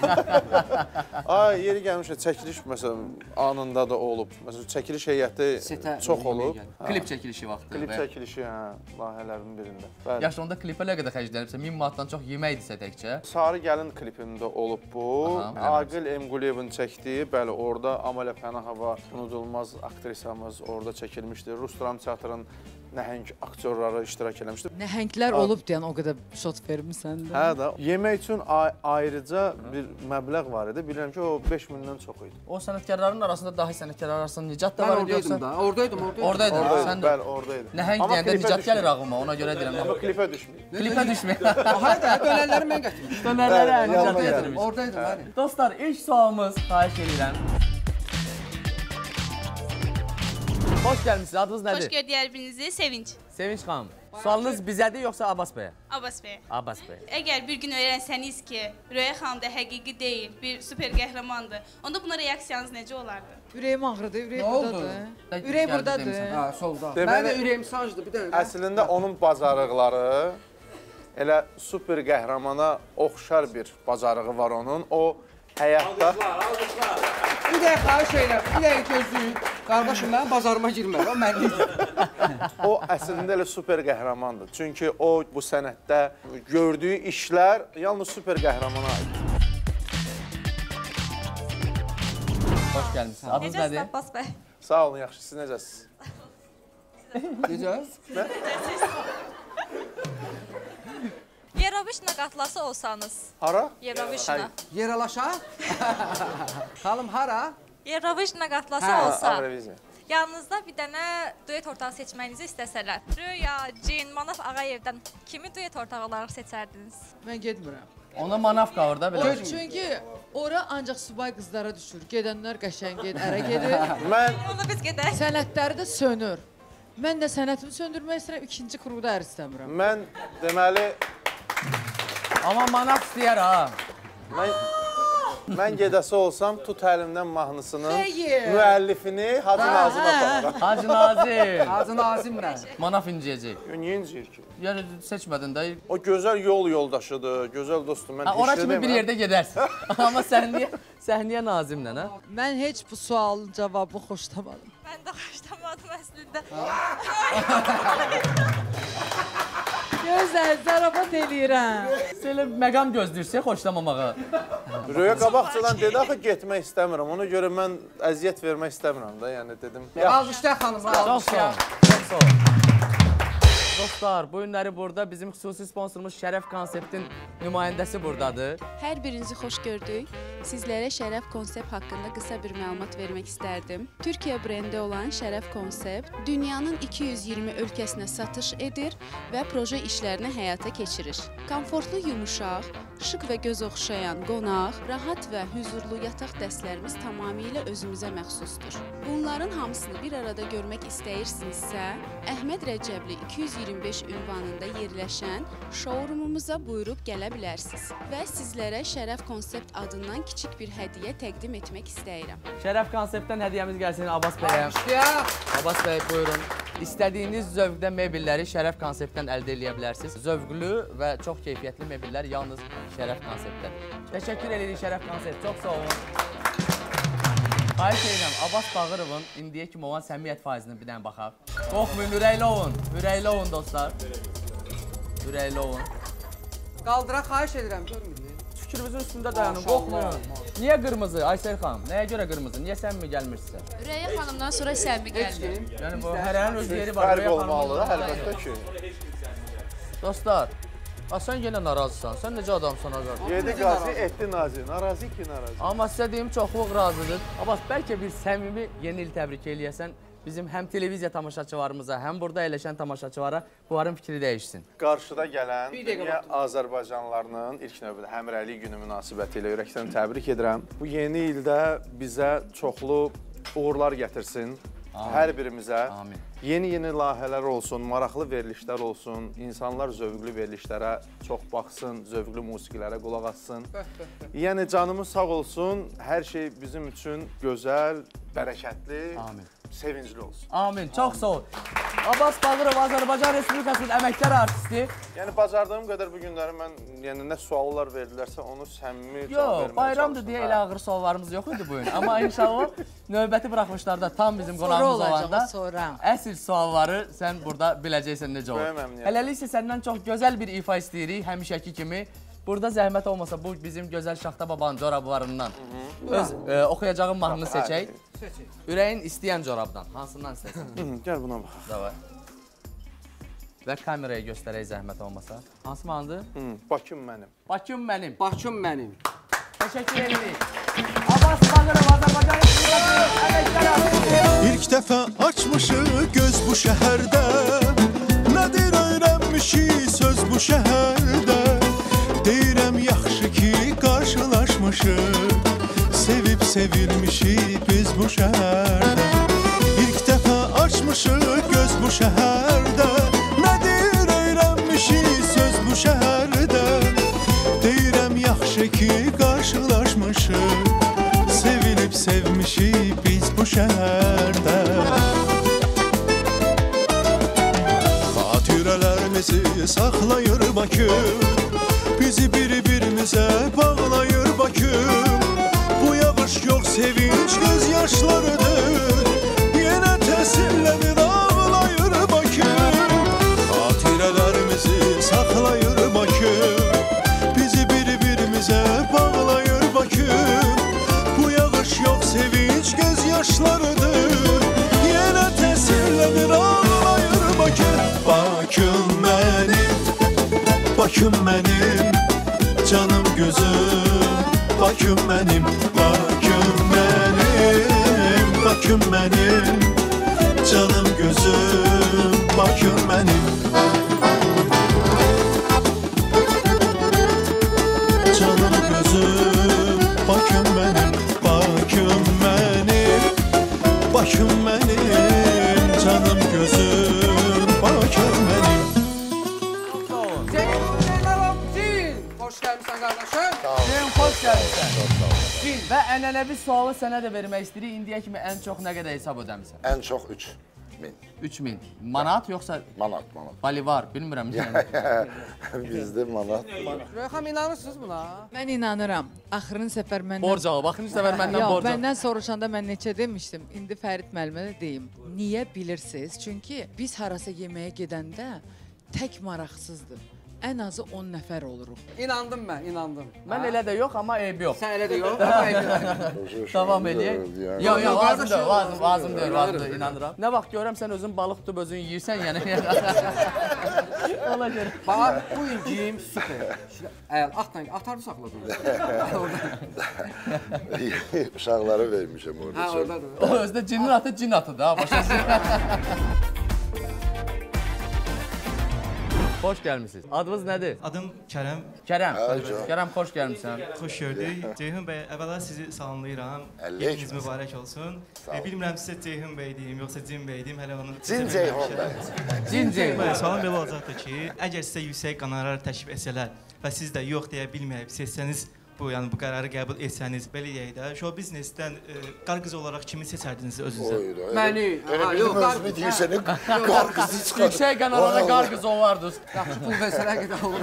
Yeri gəlmişə, çəkiliş məsələn, anında da olub. Məsələn, çəkiliş heyəti çox olub. Klip çəkilişi vaxtı. Klip çəkilişi, layihələrin birində. Yaxşı, onda klipə nə qədər xərclənibsə, 1000 manatdan çox yeməkdirsə təkcə? Sarı Gəlin klipində olub bu. Aqil Emquliyevin çəkdiyi, bəli, orada Amalə Pənahova, unudulmaz aktrisamız orada çəkilmişdir. Rus Dram Teatrının nəhəng aktyorları iştirak eləmişdir. Nəhənglər olub deyən o qədər şot vermişsən də. Hə də. Yemək üçün ayrıca bir məbləğ var idi. Bilirəm ki, o 5000-dən çox idi. O sənətkarların arasında dahi sənətkar arasında Nicat da var idi yoxsa? Oradaydım. Oradaydım, sən də. Bəli, oradaydım. Nəhəng deyəndə Nicat gəlir ağlıma, ona görə deyirəm. Amma klipə düşməyib. Klipə düşməyib. Hayda, dönərləri mən gətirmişdim. Dönərləri Nicat gətirmiş. Oradaydım, bəli. Dostlar, ilk sualımız, xahiş edirəm. Xoş gəlmişsiniz, adınız nədir? Xoş gördük qəlbinizi, Sevinç. Sevinç xanım, sualınız bizədir yoxsa Abbas bəyə? Abbas bəyə. Abbas bəyə. Əgər bir gün öyrənsəniz ki, Röya xanım da həqiqi deyil, bir süper qəhrəmandır, onda buna reaksiyanız necə olardı? Ürəyim ağrıdı, ürək buradadır. Ürək buradadır. Ha, solda. Mən də ürəyim sancdı bir dənə. Əslində onun bacarıqları elə super qəhrəmana oxşar bir bacarığı var onun. O həyatda... Bir dəqiq xahiş edirəm, bir dəqiq gözlüyün. Qardaşım, mənim bazarıma girmər, o mənlik. O əslində elə super qəhrəmandır. Çünki o bu sənətdə gördüyü işlər yalnız super qəhrəmana aiddir. Xoş gəlmişsiniz. Adınız nədir? Necəsiz Abbas bəy? Sağ olun, yaxşı. Siz necəsiz? Necəsiz? Yerovişna qatlası olsanız. Hara? Yerovişna. Yeralaşa? Xalım, hara? Yerovişna qatlası olsa. Avroviziya. Yanınızda bir dənə duet ortağı seçməyinizi istəsələr. Röya, Cin, Manaf Ağayevdən kimi duet ortağı olaraq seçərdiniz? Mən getmirəm. Ona manaf qalır da belə. Çünki ora ancaq subay qızlara düşür. Gedənlər qəşəng ərə gedir. Onu biz gedək. Sənətləri də sönür. Mən də sənətimi söndürmək istəyirəm, ikinci kruda ər istəmirəm. Mən deməli... Amma manaf istəyər ha. Mən gedəsi olsam, tut əlimdən mahnısının müəllifini Hacı Nazim aparar. Hacı Nazim. Hacı Nazimlə. Manaf inciyəcək. Niyə inciyir ki? Yəni seçmədin də. O gözəl yol yoldaşıdır, gözəl dostum. Ora kimi bir yerdə gedərsən. Amma sən niyə Nazimlə, hə? Mən heç bu sualın cavabını xoşlamadım. Mən də xoşlamadım əslində. Gözəl, zarafat eləyirəm. Elə məqam gözləyirsə xoşlamamağı. Röya qabaqcadan dedi axı getmək istəmirəm. Ona görə mən əziyyət vermək istəmirəm da, yəni dedim. Almışlar xanım, almışlar. Çox sağ ol. Dostlar, bu günləri burada bizim xüsusi sponsorumuz Şərəf Konseptin nümayəndəsi buradadır. Hər birinizi xoş gördük. Sizlərə Şərəf Konsept haqqında qısa bir məlumat vermək istərdim. Türkiyə brendi olan Şərəf Konsept dünyanın 220 ölkəsinə satış edir və proje işlərini həyata keçirir. Komfortlu, yumuşaq, şık və göz oxşayan qonaq, rahat və huzurlu yataq dəstlərimiz tamamilə özümüzə məxsusdur. Bunların hamısını bir arada görmək istəyirsinizsə, Əhməd Rəcəbli 225 ünvanında yerləşən showroomumuza buyurub gələ bilərsiniz. Və sizlərə Şərəf Konsept adından kiçik bir hədiyyə təqdim etmək istəyirəm. Şərəf Konseptdən hədiyyəmiz gəlsin Abbas bəyə. Abbas bəy, buyurun. İstədiyiniz zövqdə mebelləri Şərəf Konseptdən əldə edə bilərsiniz. Zövqlü və çox keyfiyyətli mebellər yalnız Şərəf Konseptdən. Təşəkkür edirik Şərəf Konsept, çox sağ olun. Xahiş edirəm, Abbas Bağırovun indiyə kimi olan səmiyyət faizini bir dənə baxaq. Qorxmayın, ürəkli olun dostlar. Ürəkli olun. Qaldıraq, xahiş edirəm, görmürük. Fikrimizin üstündə dayanın, qorxmayın. Niyə qırmızı, Aysel xanım? Nəyə görə qırmızı? Niyə sən mi gəlmirsən? Ürəyə xanımdan sonra sən mi gəldin? Yəni bu hərənin öz yeri var. Fərq olmalıdır, əlbəttə ki. Dostlar, sən yenə narazısan. Sən necə adamsan Azar? Yedi qazi, etdi nazi. Narazı ki, narazı. Amma sizə deyim, çoxluq razıdır. Abbas, bəlkə bir səmimi yeni il təbrik eləyəsən, bizim həm televiziya tamaşaçılarımıza, həm burada əyləşən tamaşaçılara bunların fikri dəyişsin. Qarşıda gələn dünya Azərbaycanlılarının ilk növbədə Həmrəylik günü münasibəti ilə ürəkdən təbrik edirəm. Bu yeni ildə bizə çoxlu uğurlar gətirsin. Hər birimizə yeni layihələr olsun, maraqlı verilişlər olsun, insanlar zövqlü verilişlərə çox baxsın, zövqlü musiqilərə qulaq assın. Yəni canımız sağ olsun, hər şey bizim üçün gözəl, bərəkətli, sevincli olsun. Amin, çox sağ ol. Abbas Bağırov, Azərbaycan Respublikasının əməkdar artisti. Yəni, bacardığım qədər bu günləri mən, yəni nə suallar verdilərsə, onu səmimi cavab verməyə çalışdım. Yox, bayramdır deyə elə ağır suallarımız yox idi bu gün. Amma inşallah növbəti buraxmışlarda tam bizim qonağımız olanda əsl sualları sən burada biləcəksən necə olur. Hələlik isə səndən çox gözəl bir ifa istəyirik, həmişəki kimi. Burada zəhmət olmasa bu bizim gözəl Şaxta babanın corablarından öz oxuyacağım mahnını seçək. Ürəyin istəyən corabdan, hansından istəsən? Gəl buna bax. Və kameraya göstərək zəhmət olmasa. Hansı mahnıdır? Bakım mənim. Bakım mənim. Bakım mənim. Təşəkkür edirik. Abbas Bağırov, Azərbaycan Respublikasının əməkdar artisti. İlk dəfə açmışıq göz bu şəhərdə, nədir öyrənmişik söz bu şəhərdə. Deyirəm yaxşı ki qarşılaşmışıq, sevib sevilmişik biz bu şəhərdə. İlk dəfə açmışıq göz bu şəhərdə, nədir öyrənmişik söz bu şəhərdə. Deyirəm yaxşı ki qarşılaşmışıq, sevilib sevmişik biz bu şəhərdə. Xatirələrimizi saxlayır Bakım, bizi bir-birimizə bağlayır Bakım. Bu yağış yox sevinç göz yaşlarıdır, yenə təsirlənir ağlayır Bakım. Xatirələrimizi saxlayır Bakım, bizi bir-birimizə bağlayır Bakım. Bu yağış yox sevinç göz yaşlarıdır, yenə təsirlənir ağlayır Bakım. Bakım mənim, Bakım mənim, canım gözüm, Bakım mənim, Bakım mənim, Bakım mənim, canım gözüm, Bakım mənim. Canım gözüm, Bakım mənim, Bakım mənim, Bakım mənim, canım gözüm, Bakım mənim. Hoş gəlmişsən qardaşım. Xoş gəlmişsən. Cin. Və ənənəvi sualı sənə də vermək istəyirik. İndiyə kimi ən çox nə qədər hesab ödəmisən? Ən çox 3000. 3000. Manat yoxsa? Manat. Bolivar, bilmirəm. Bizdə manat. Röyxan, inanırsınız buna? Mən inanıram. Axırıncı səfər məndən... Borc alıb, axırıncı səfər məndən borc alıb. Yox, məndən soruşanda mən neçə demişdim. İndi Fərid müəllimə də deyim. Niyə bilirsiniz? Çünki biz harasa yeməyə gedəndə tək maraqsızdır. Ən azı 10 nəfər oluruq. İnandım mən, inandım. Mən elə də yox, amma eybi yox. Sən elə də yox, amma eybi yox. Davam edək. Yox, lazımdır, inanıram. Nə vaxt görürəm, sən özün balıq tutub özün yeyirsən, yəni. Ona görə. Bax, bu inciyim süper. Atarı saxladın. Uşaqları vermişəm orada. Hə, oradadır. O özdə cinin atı cin atıdır, ha, başa Xoş gəlmişsiniz. Adınız nədir? Adım Kərəm. Kərəm, xoş gəlmişsən. Xoş gördük. Ceyhun bəy, əvvəla sizi salamlayıram. Gününüz mübarək olsun. Bilmirəm sizə Ceyhun bəy deyim, yoxsa Cin bəy deyim, hələ onu... Cin Ceyhun bəy. Cin Ceyhun bəy. Sualım belə olacaqdır ki, əgər sizə yüksək qonorar təklif etsələr və siz də yox deyə bilməyib seçsəniz, bu qərarı qəbul etsəniz, belə deyək də, show biznesdən qarqız olaraq kimi seçərdiniz özünüzə? Məni. Bizim özümü deyirsənin qarqızı çıxar. Yüksək qanalına qarqız olardı. Yaxşı pul versələr qədər olur.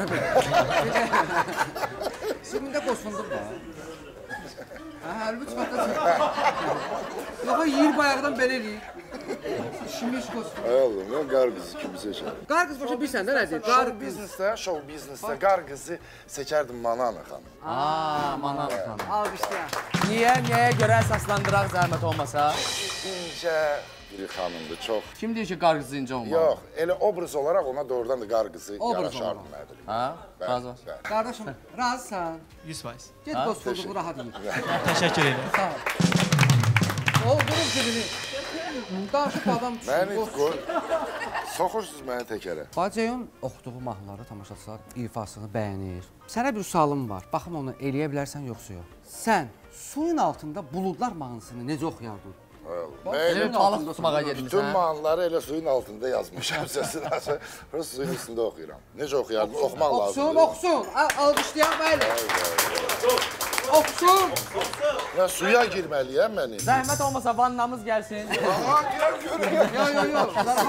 Şimdi qoşundum da. Hərbi çıxartda çıxar. Yoxa, yiyir bayaqdan belə eləyir. İşimi iş qoşundum. Ay oğlum, mən qarqızı kimi seçərəm. Qarqız başa bilsən də nədir? Show biznesdə qarqızı seçərdim Manana xanım. Manana xanım. Alqışlayaq. Nəyə görə əsaslandıraq zəhmət olmasa? İncə bir xanımdır, çox. Kim deyir ki, qarqızı incə olmalı? Yox, elə obraz olaraq ona doğrudan da qarqızı yaraşardı mənim. Ha, razı ol. Qardaşım, razısan? 100%. Get qoşulduğu rahat yiyir. Təşəkkür edirəm. Sağ ol. Doldurun cibini. Danışıb adam düşün. Məni soxursunuz məni təkərə. Bacayın oxuduğu mahnıları tamaşaçılar ifasını bəyənir. Sənə bir sualım var. Baxım onu eləyə bilərsən yoxsa yox. Sən suyun altında buludlar mahnısını necə oxuyardın? Balıq tutmağa gedin. Bütün mahnıları elə suyun altında yazmışam səsini aşağı. Suyun üstündə oxuyuram. Necə oxuyardım? Oxumaq lazımdır. Oxusun. Alqışlayaq bəli. Oxusun. Ya suya girməliyəm məni. Zəhmət olmasa vannamız gəlsin. Yox.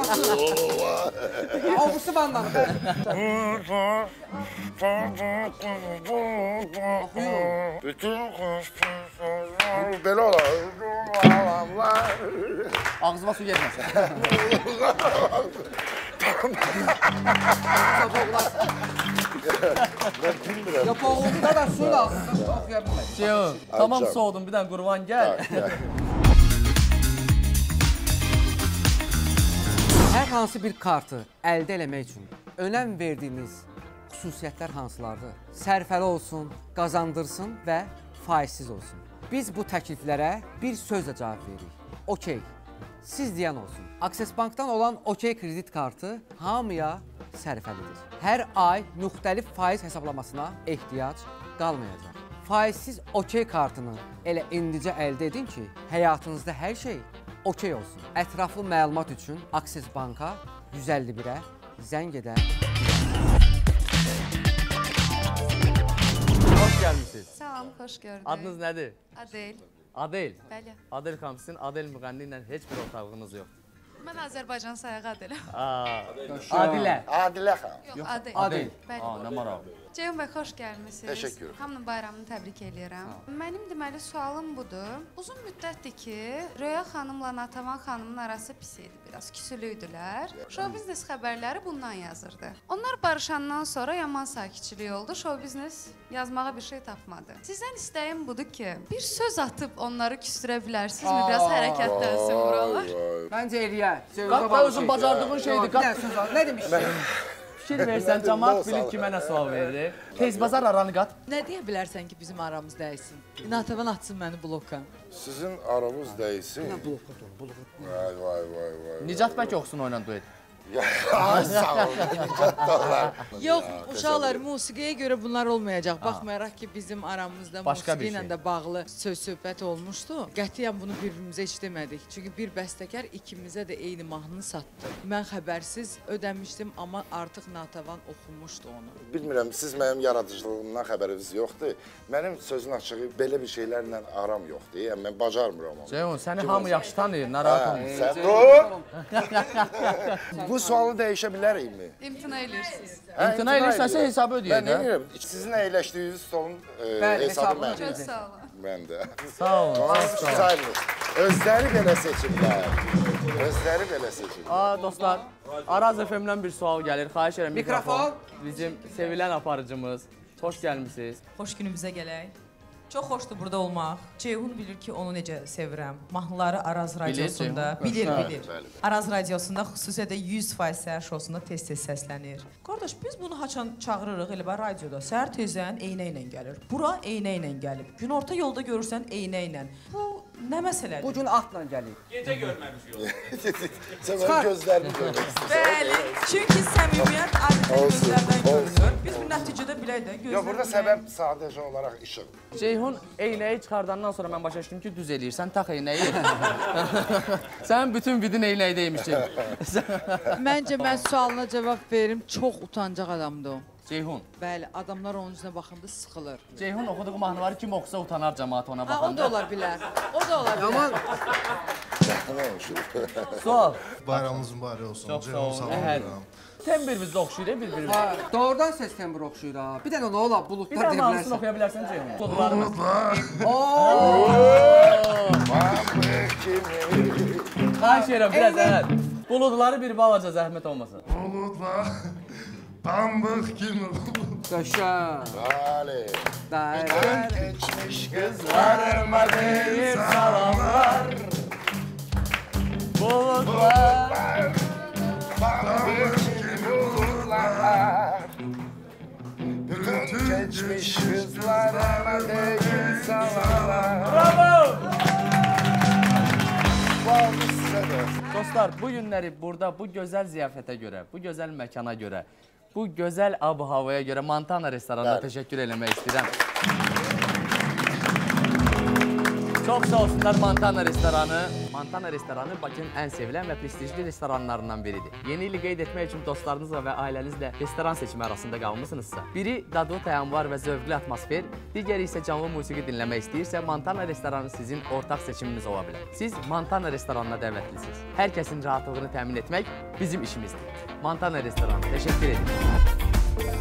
Oxusu vannanı. Bütün belə olar. Ağzıma su gelməsin. Ben bilmirəm. Ya boğulduğunda da su lazım. Oxuya bilmək. Ceyhun, tamam soğudum. Bir dənə qurban gəl. Hər hansı bir kartı əldə eləmək üçün önəm verdiyiniz xüsusiyyətlər hansılardır? Sərfəli olsun, qazandırsın və faizsiz olsun. Biz bu təkliflərə bir sözlə cavab veririk. Okey, siz deyən olsun. Access Bankdan olan Okey kredit kartı hamıya sərfəlidir. Hər ay müxtəlif faiz hesablamasına ehtiyac qalmayacaq. Faizsiz Okey kartını elə indicə əldə edin ki, həyatınızda hər şey okey olsun. Ətraflı məlumat üçün Access Banka 151-ə zəng edə Hoş gəlmişsiniz. Salam, xoş gördük. Adınız nədir? Adel. Adel? Bəli. Adel xanım, sizin Adel müğənni ilə heç bir ortağınız yox. Mən Azərbaycan sayağı Adeləm. Adilə. Adilə xanım. Yox, Adel. Adel. Bəli. Nə maraq. Ceyhun bəy, xoş gəlmisiniz. Təşəkkür. Hamının bayramını təbrik edirəm. Mənim deməli sualım budur. Uzun müddətdir ki, Röya xanımla Natavan xanımın arası pis idi, biraz küsülüydülər. Show biznes xəbərləri bundan yazırdı. Onlar barışandan sonra yaman sakitçilik oldu. Show biznes yazmağa bir şey tapmadı. Sizdən istəyim budur ki, bir söz atıb onları küstürə bilərsinizmi? Biraz hərəkətlənsin buralar. Məncə eləyər. Qatda özün bacardığın şeydir. Nə demişsin? Fikir versən, cəmaat bilir ki, mənə sual verir. Tez bazar aranı qat. Nə deyə bilərsən ki, bizim aramız dəysin? Natavan atsın məni bloka. Sizin aramız dəysin. Bloka. Vay. Nicat bəlkə oxusun oyla duet. Ay, sağ ol. Yox, uşaqlar, musiqiyə görə bunlar olmayacaq. Baxmayaraq ki, bizim aramızda musiqi ilə də bağlı söz-söhbət olmuşdu. Qətiyyən bunu bir-birimizə heç demədik. Çünki bir bəstəkar ikimizə də eyni mahnını satdı. Mən xəbərsiz ödəmişdim, amma artıq Natavan oxumuşdu onu. Bilmirəm, siz mənim yaradıcılığımdan xəbəriniz yoxdur. Mənim sözün açığı belə bir şeylərlə aram yoxdur. Yəni, mən bacarmıram onu. Ceyhun, səni hamı yaxşı tanıyır, narahat olmuş. Sən dur! Bu sualı dəyişə bilərikmi? İmtina edirsiniz. İmtina edirsənsə hesabı ödəyək. Mən neyirəm? Sizin əyləşdiyiniz stolun hesabı mənim. Çox sağ olun. Mən də. Sağ olun. Özləri belə seçirlər. Özləri belə seçirlər. Dostlar, Araz FM-dən bir sual gəlir. Xahiş edirəm, mikrofon. Bizim sevilən aparıcımız. Xoş gəlmişsiniz. Xoş günümüzə gələk. Çox xoşdur burada olmaq. Ceyhun bilir ki, onu necə sevirəm. Mahnıları Araz Radiosunda. Bilir. Araz Radiosunda xüsusilə də 100% səhər şousunda tez-tez səslənir. Qardaş, biz bunu haçan çağırırıq elə radioda. Səhər tezdən eynə ilə gəlir. Bura eynə ilə gəlib. Günorta yolda görürsən eynə ilə. Bu nə məsələdir? Bu gün atla gəlib. Gecə görməmişik. Sən mənim gözlərimi görmək Bəli, çünki səmimiyyət adətən gözlərdən görünür. Biz bu nəticədə bilək də gözlər. Yox, burada səbəb sadəcə olaraq işıq. Ceyhun, eynəyi çıxardandan sonra mən başa düşdüm ki, düz eləyirsən, tax eynəyi. Sənin bütün vidin eynəkdəymiş Ceyhun. Məncə, mən sualına cavab verim, çox utancaq adamdır o. Ceyhun. Bəli, adamlar onun üzrə baxanda sıxılır. Ceyhun oxuduğu mahnıları kim oxusa utanar cəmaat ona baxanda. O da ola bilər. O da ola bilər. Sual. Bayramınız mübarək olsun. Çox sağ olun. Tembirimiz də oxşuyur, bir-birimizdə. Doğrudan səs tembir oxşuyur ha. Bir dənə ola, buludlar deyə bilərsən. Bir dənə mahnısını oxuya bilərsən Ceyhun. Buludlar. Xahiş edirəm, biraz əhəd. Buludları bir balaca zəhmət olmasın. Buludlar. Pambıq kimi. Qaşa. Bəli. Bütün keçmiş qızlarıma deyir salamlar. Buludlar. Pambıq kimi buludlar. Bütün keçmiş qızlarıma deyir salamlar. Bravo! Vardı sizə də. Dostlar, bu günləri burada, bu gözəl ziyafətə görə, bu gözəl məkana görə, bu gözəl ab-havaya görə Montana restoranına təşəkkür eləmək istəyirəm. Çox sağ olsunlar Montana restoranı. Montana restoranı Bakının ən sevilən və prestijli restoranlarından biridir. Yeni ili qeyd etmək üçün dostlarınızla və ailənizlə restoran seçimi arasında qalmısınızsa, biri dadlı təyyarlar və zövqlü atmosfer, digəri isə canlı musiqi dinləmək istəyirsə, Montana restoranı sizin ortaq seçiminiz ola bilər. Siz Montana restoranına dəvətlisiniz. Hər kəsin rahatlığını təmin etmək bizim işimizdir. Montana restoranı, təşəkkür edirəm.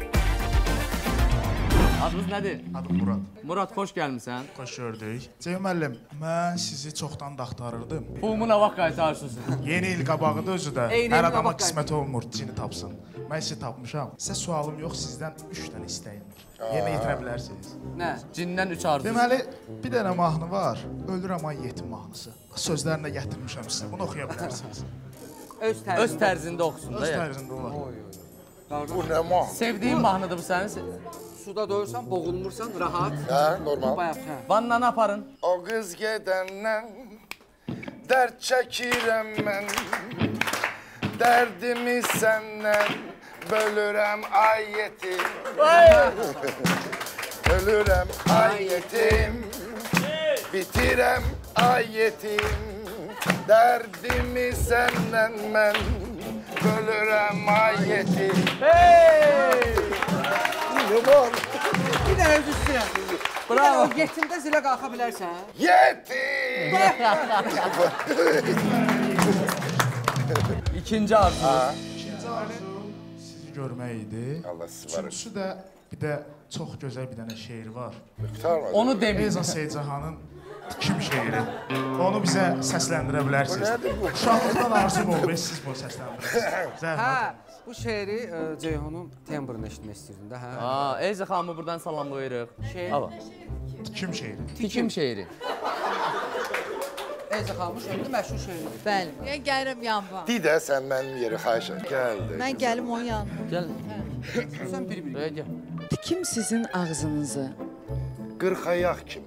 Adınız nədir? Adım Murad. Murad, xoş gəlmişsən. Xoş gördük. Ceyhun müəllim, mən sizi çoxdan da axtarırdım. Pulumu nə vaxt qaytarırsınız? Yeni il qabağıdır özü də. Hər adama qismət olmur, cini tapsın. Mən sizi tapmışam. Sizə sualım yox, sizdən 3 dənə istəyim var. Yerinə yetirə bilərsiniz. Nə? Cindən 3 arzu. Deməli, bir dənə mahnı var. Ölürəm ay yetim mahnısı. Sözlərini də gətirmişəm sizə. Bunu oxuya bilərsiniz. Öz tərzində oxusun da. Öz tərzində olar. Bu nə mahnı? Sevdiyin mahnıdır bu sənin? Suda doyursan, boğulmursan, rahat. Hə, normal. Vannanı aparın. O qız gedəndən dərd çəkirəm mən. Dərdimi səndən bölürəm ay yetim. Ölürəm ay yetim. Bitirəm ay yetim. Dərdimi səndən mən bölürəm ay yetim. Bir dənə öz üstünə. Bravo. O yetimdə zilə qalxa bilərsən. Yetim! İkinci arzunuz. İkinci arzum sizi görmək idi. Allah sizi var. Üçüncüsü də bir də çox gözəl bir dənə şeir var. Onu deməyin. Elza Seycahanın Kim şeiri. Onu bizə səsləndirə bilərsiniz. Uşaqlıqdan arzum olub, siz bunu səsləndirirsiniz. Hə, bu şeiri Ceyhunun tembrını eşitmək istəyirdim də, hə? Elza xanımı buradan salamlayırıq. Kim şeiri? Tikim şeiri. Elza xanımın şeiri məşhur şeiridir. Bəli. Mən gəlirəm yanıma. Didə, sən mənim yeri xahiş et. Gəldi. Mən gəlim onun yanına. Gəl. Sən bir-bir. Gəl. Tikim sizin ağzınızı. Qırxayaq kimi.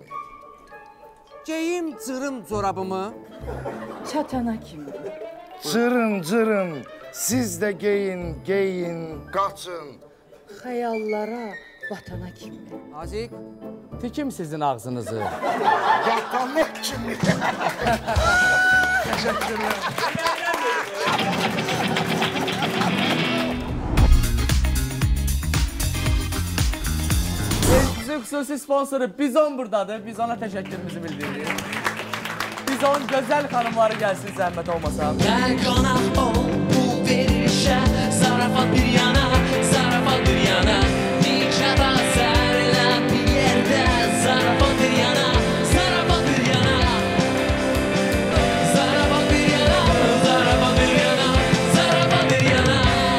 Geyim cırım corabımı. Çatana kimi. Cırın, cırın, Siz də geyin, qaçın. Xəyallara, vatana kimi. Nazik, tikim sizin ağzınızı. Yatanlıq kimi. Təşəkkürlər. Bizim xüsusi sponsoru Bizon buradadır. Bizona təşəkkürümüzü bildiririk. Bizon gözəl xanımları gəlsin, zəhmət olmasa. Gel qonaq ol bu verilişə, zarafat bir yana, zarafat bir yana. Nikada sərilən bir yerdə, zarafat bir yana, zarafat bir yana. Zarafat bir yana, zarafat bir yana, zarafat bir yana.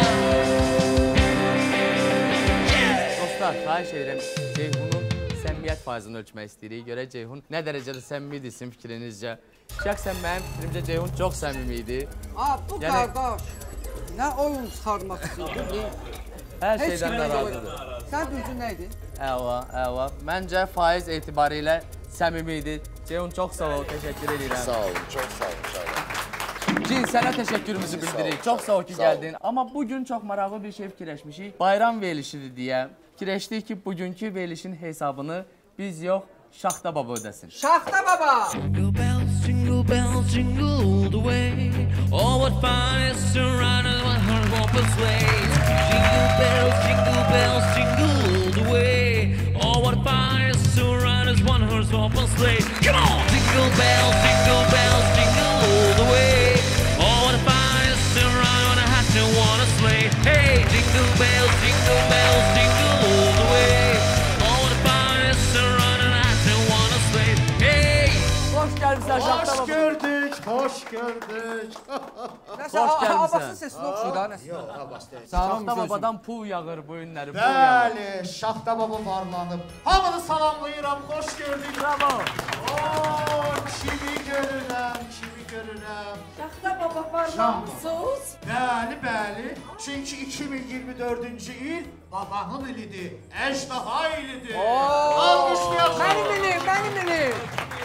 Dostlar, xahiş edirəm, Ceyhunun səmimiyyət faizini ölçmək istəyirik. Görək Ceyhun nə dərəcədə səmimidir sizin fikrinizcə. Şəxsən mənim fikrimcə Ceyhun çox səmimi idi. Bu qardaş, nə oyun çıxarmaq istəyir? Hər şeydən də razıdır. Sən düzün nə idi? Əla. Məncə faiz etibarilə səmimi idi. Ceyhun çox sağ ol, təşəkkür edirəm. Sağ olun, çox sağ olun. Cin, sənə təşəkkürümüzü bildiririk. Çox sağ ol ki, gəldin. Amma bugün çox maraqlı bir şey fikirləşmişik. Bayram verilişidir deyə. Fikirləşdik ki, bugünkü verilişin hesabını biz yox, Şaxta Baba ödəsin. Şaxta Baba! Jingle bells, jingle all the way. Oh, what fun it is to ride in one horse open sleigh. Jingle bells, jingle all the way. Oh, what fun it is to ride in one horse open sleigh. Come on! Jingle bells, jingle all the way. Oh, what fun it is to ride on a hat and one a sleigh. Hey, jingle bells, jingle all the way. Oh, what fun it is to ride on a hat and one a sleigh. Hey! Hoş gəlmişsən Şaxta Baba. Hoş gördük, hoş gördük. Nəsə, Abbasın sesini oxşuyur da nəsə. Yox, Abbas deyil. Şaxta Babadan pul yağır bu günləri. Bəli, Şaxta Baba varlanıb. Hamını salamlayıram, hoş gördük. Bravo. Kimi görürəm. Şaxta Baba varlanmışsınız? Bəli. Çünki 2024-cü il babanın ilidir, əjdaha ilidir. Alqışlayaq. Mənim ilim.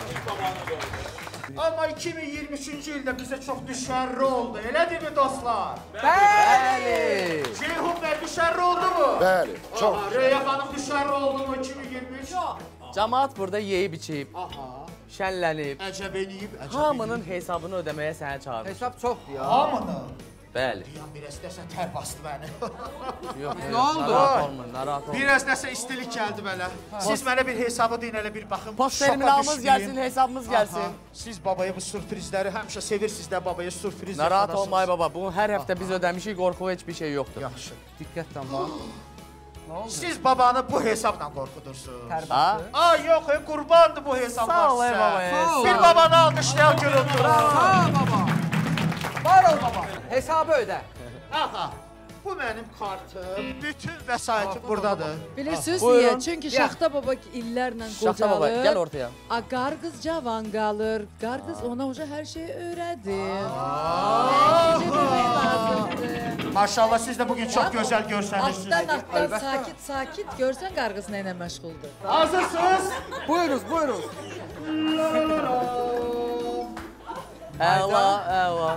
Amma 2023-cü ildə bizə çox düşərli oldu, elədirmi dostlar? Bəli. Ceyhun bəy düşərli oldu mu? Bəli, çox. Röya xanım düşərli oldu mu 2023? Cəmaat burada yeyib içib, şənlənib, əcəb eləyib. Hamının hesabını ödəməyə sənə çağırır. Hesab çoxdur ya. Hamının? Bəli. Biraz nəsə tər bastı məni. Yox, nə oldu? Narahat olma. Biraz nəsə istilik gəldi mənə. Siz mənə bir hesabı deyin, elə bir baxın. Post terminalımız gəlsin, hesabımız gəlsin. Siz babaya bu sürprizləri həmişə sevirsiniz də babaya sürpriz. Narahat olmayı baba, bunu hər həftə biz ödəmişik, qorxulu heç bir şey yoxdur. Yaxşı. Diqqətlə bax. Siz babanı bu hesabla qorxudursunuz. Tərbiyəsiz. Yox, qurbandır bu hesab Sağ ol, baba. Bir babanı alqışlayan gülündür. Sağ ol baba. Var ol baba. Hesabı ödə. Aha. Bu mənim kartım. Bütün vəsaitim buradadır. Bilirsiniz niyə? Çünki Şaxta Baba illərlə qocalır. Şaxta Baba, gəl ortaya. Qarqız cavan qalır. Qarqız ona uca hər şeyi öyrədir. Maşallah siz də bugün çox gözəl görsənirsiniz. Altdan sakit görsən qarqız nə ilə məşğuldur. Hazırsınız? Buyuruz. Əla.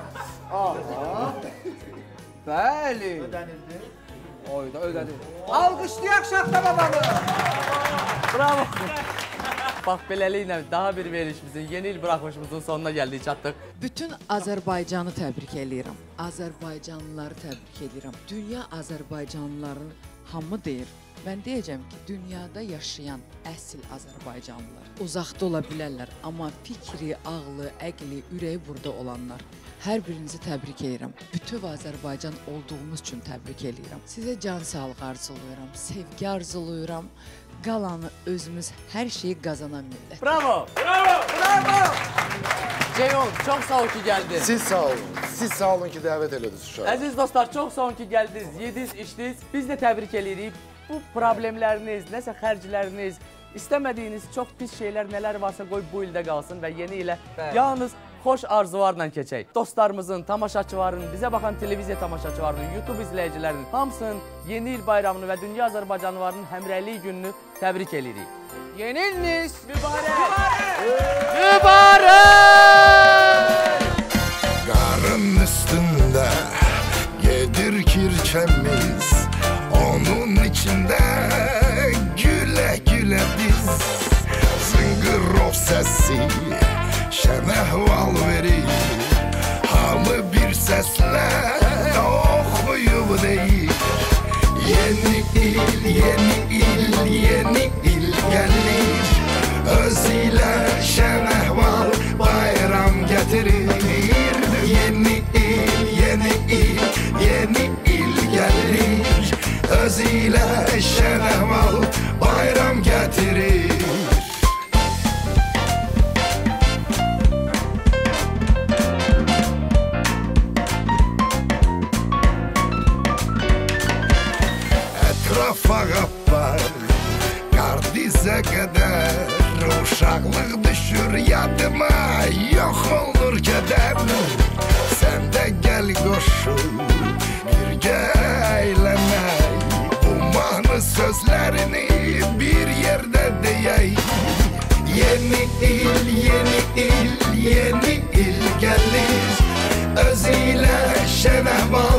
Bəli. Ödənildi. Oyda ödədi. Alqışlayaq Şaxta Babanı. Bravo. Bax, beləliklə daha bir verilişimizin, yeni il buraxmışımızın sonuna gəldik, çatdıq. Bütün Azərbaycanı təbrik edirəm. Azərbaycanlıları təbrik edirəm. Dünya Azərbaycanlıların hamı deyir. Mən deyəcəm ki, dünyada yaşayan əsl Azərbaycanlılar uzaqda ola bilərlər, amma fikri, ağlı, əqli, ürəyi burada olanlar. Hər birinizi təbrik edirəm. Bütün Azərbaycan olduğumuz üçün təbrik edirəm. Sizə can sağlığı arzulayıram, sevgi arzulayıram. Qalanı özümüz hər şeyi qazanan millət. Bravo! Ceyhun, çox sağ ol ki, gəldiniz. Siz sağ olun. Siz sağ olun ki, dəvət elədiniz uşağı. Əziz dostlar, çox sağ olun ki, gəldiniz, yediniz, içdiniz. Biz də təbrik edirik. Bu problemləriniz, nəsə xərcləriniz, istəmədiyiniz çox pis şeylər nələr varsa qoy bu ildə qalsın və yeni ilə yalnız xoş arzularla keçək. Dostlarımızın, tamaşaçıların, bizə baxan televiziya tamaşaçılarının, YouTube izləyicilərinin hamısının yeni il bayramını və dünya Azərbaycanlılarının həmrəylik gününü təbrik edirik. Yeni iliniz mübarək! Qarın üstündə gecəsi şən əhval verir. Hamı bir səslə oxuyub deyir. Yeni il, yeni il, yeni il gəlir. Öz ilə şən əhval bayram gətirir. Yeni il, yeni il, yeni il gəlir. Öz ilə şən əhval bayram gətirir. Ətrafa qappar, qar dizə qədər, uşaqlıq düşür yadıma, yox olur kədər. Sən də gəl qoşul, birgə eyləmək, bu mahnı sözlərini bir yerdə deyək. Yeni il, yeni il, yeni il gəlir, öz ilə şən əhval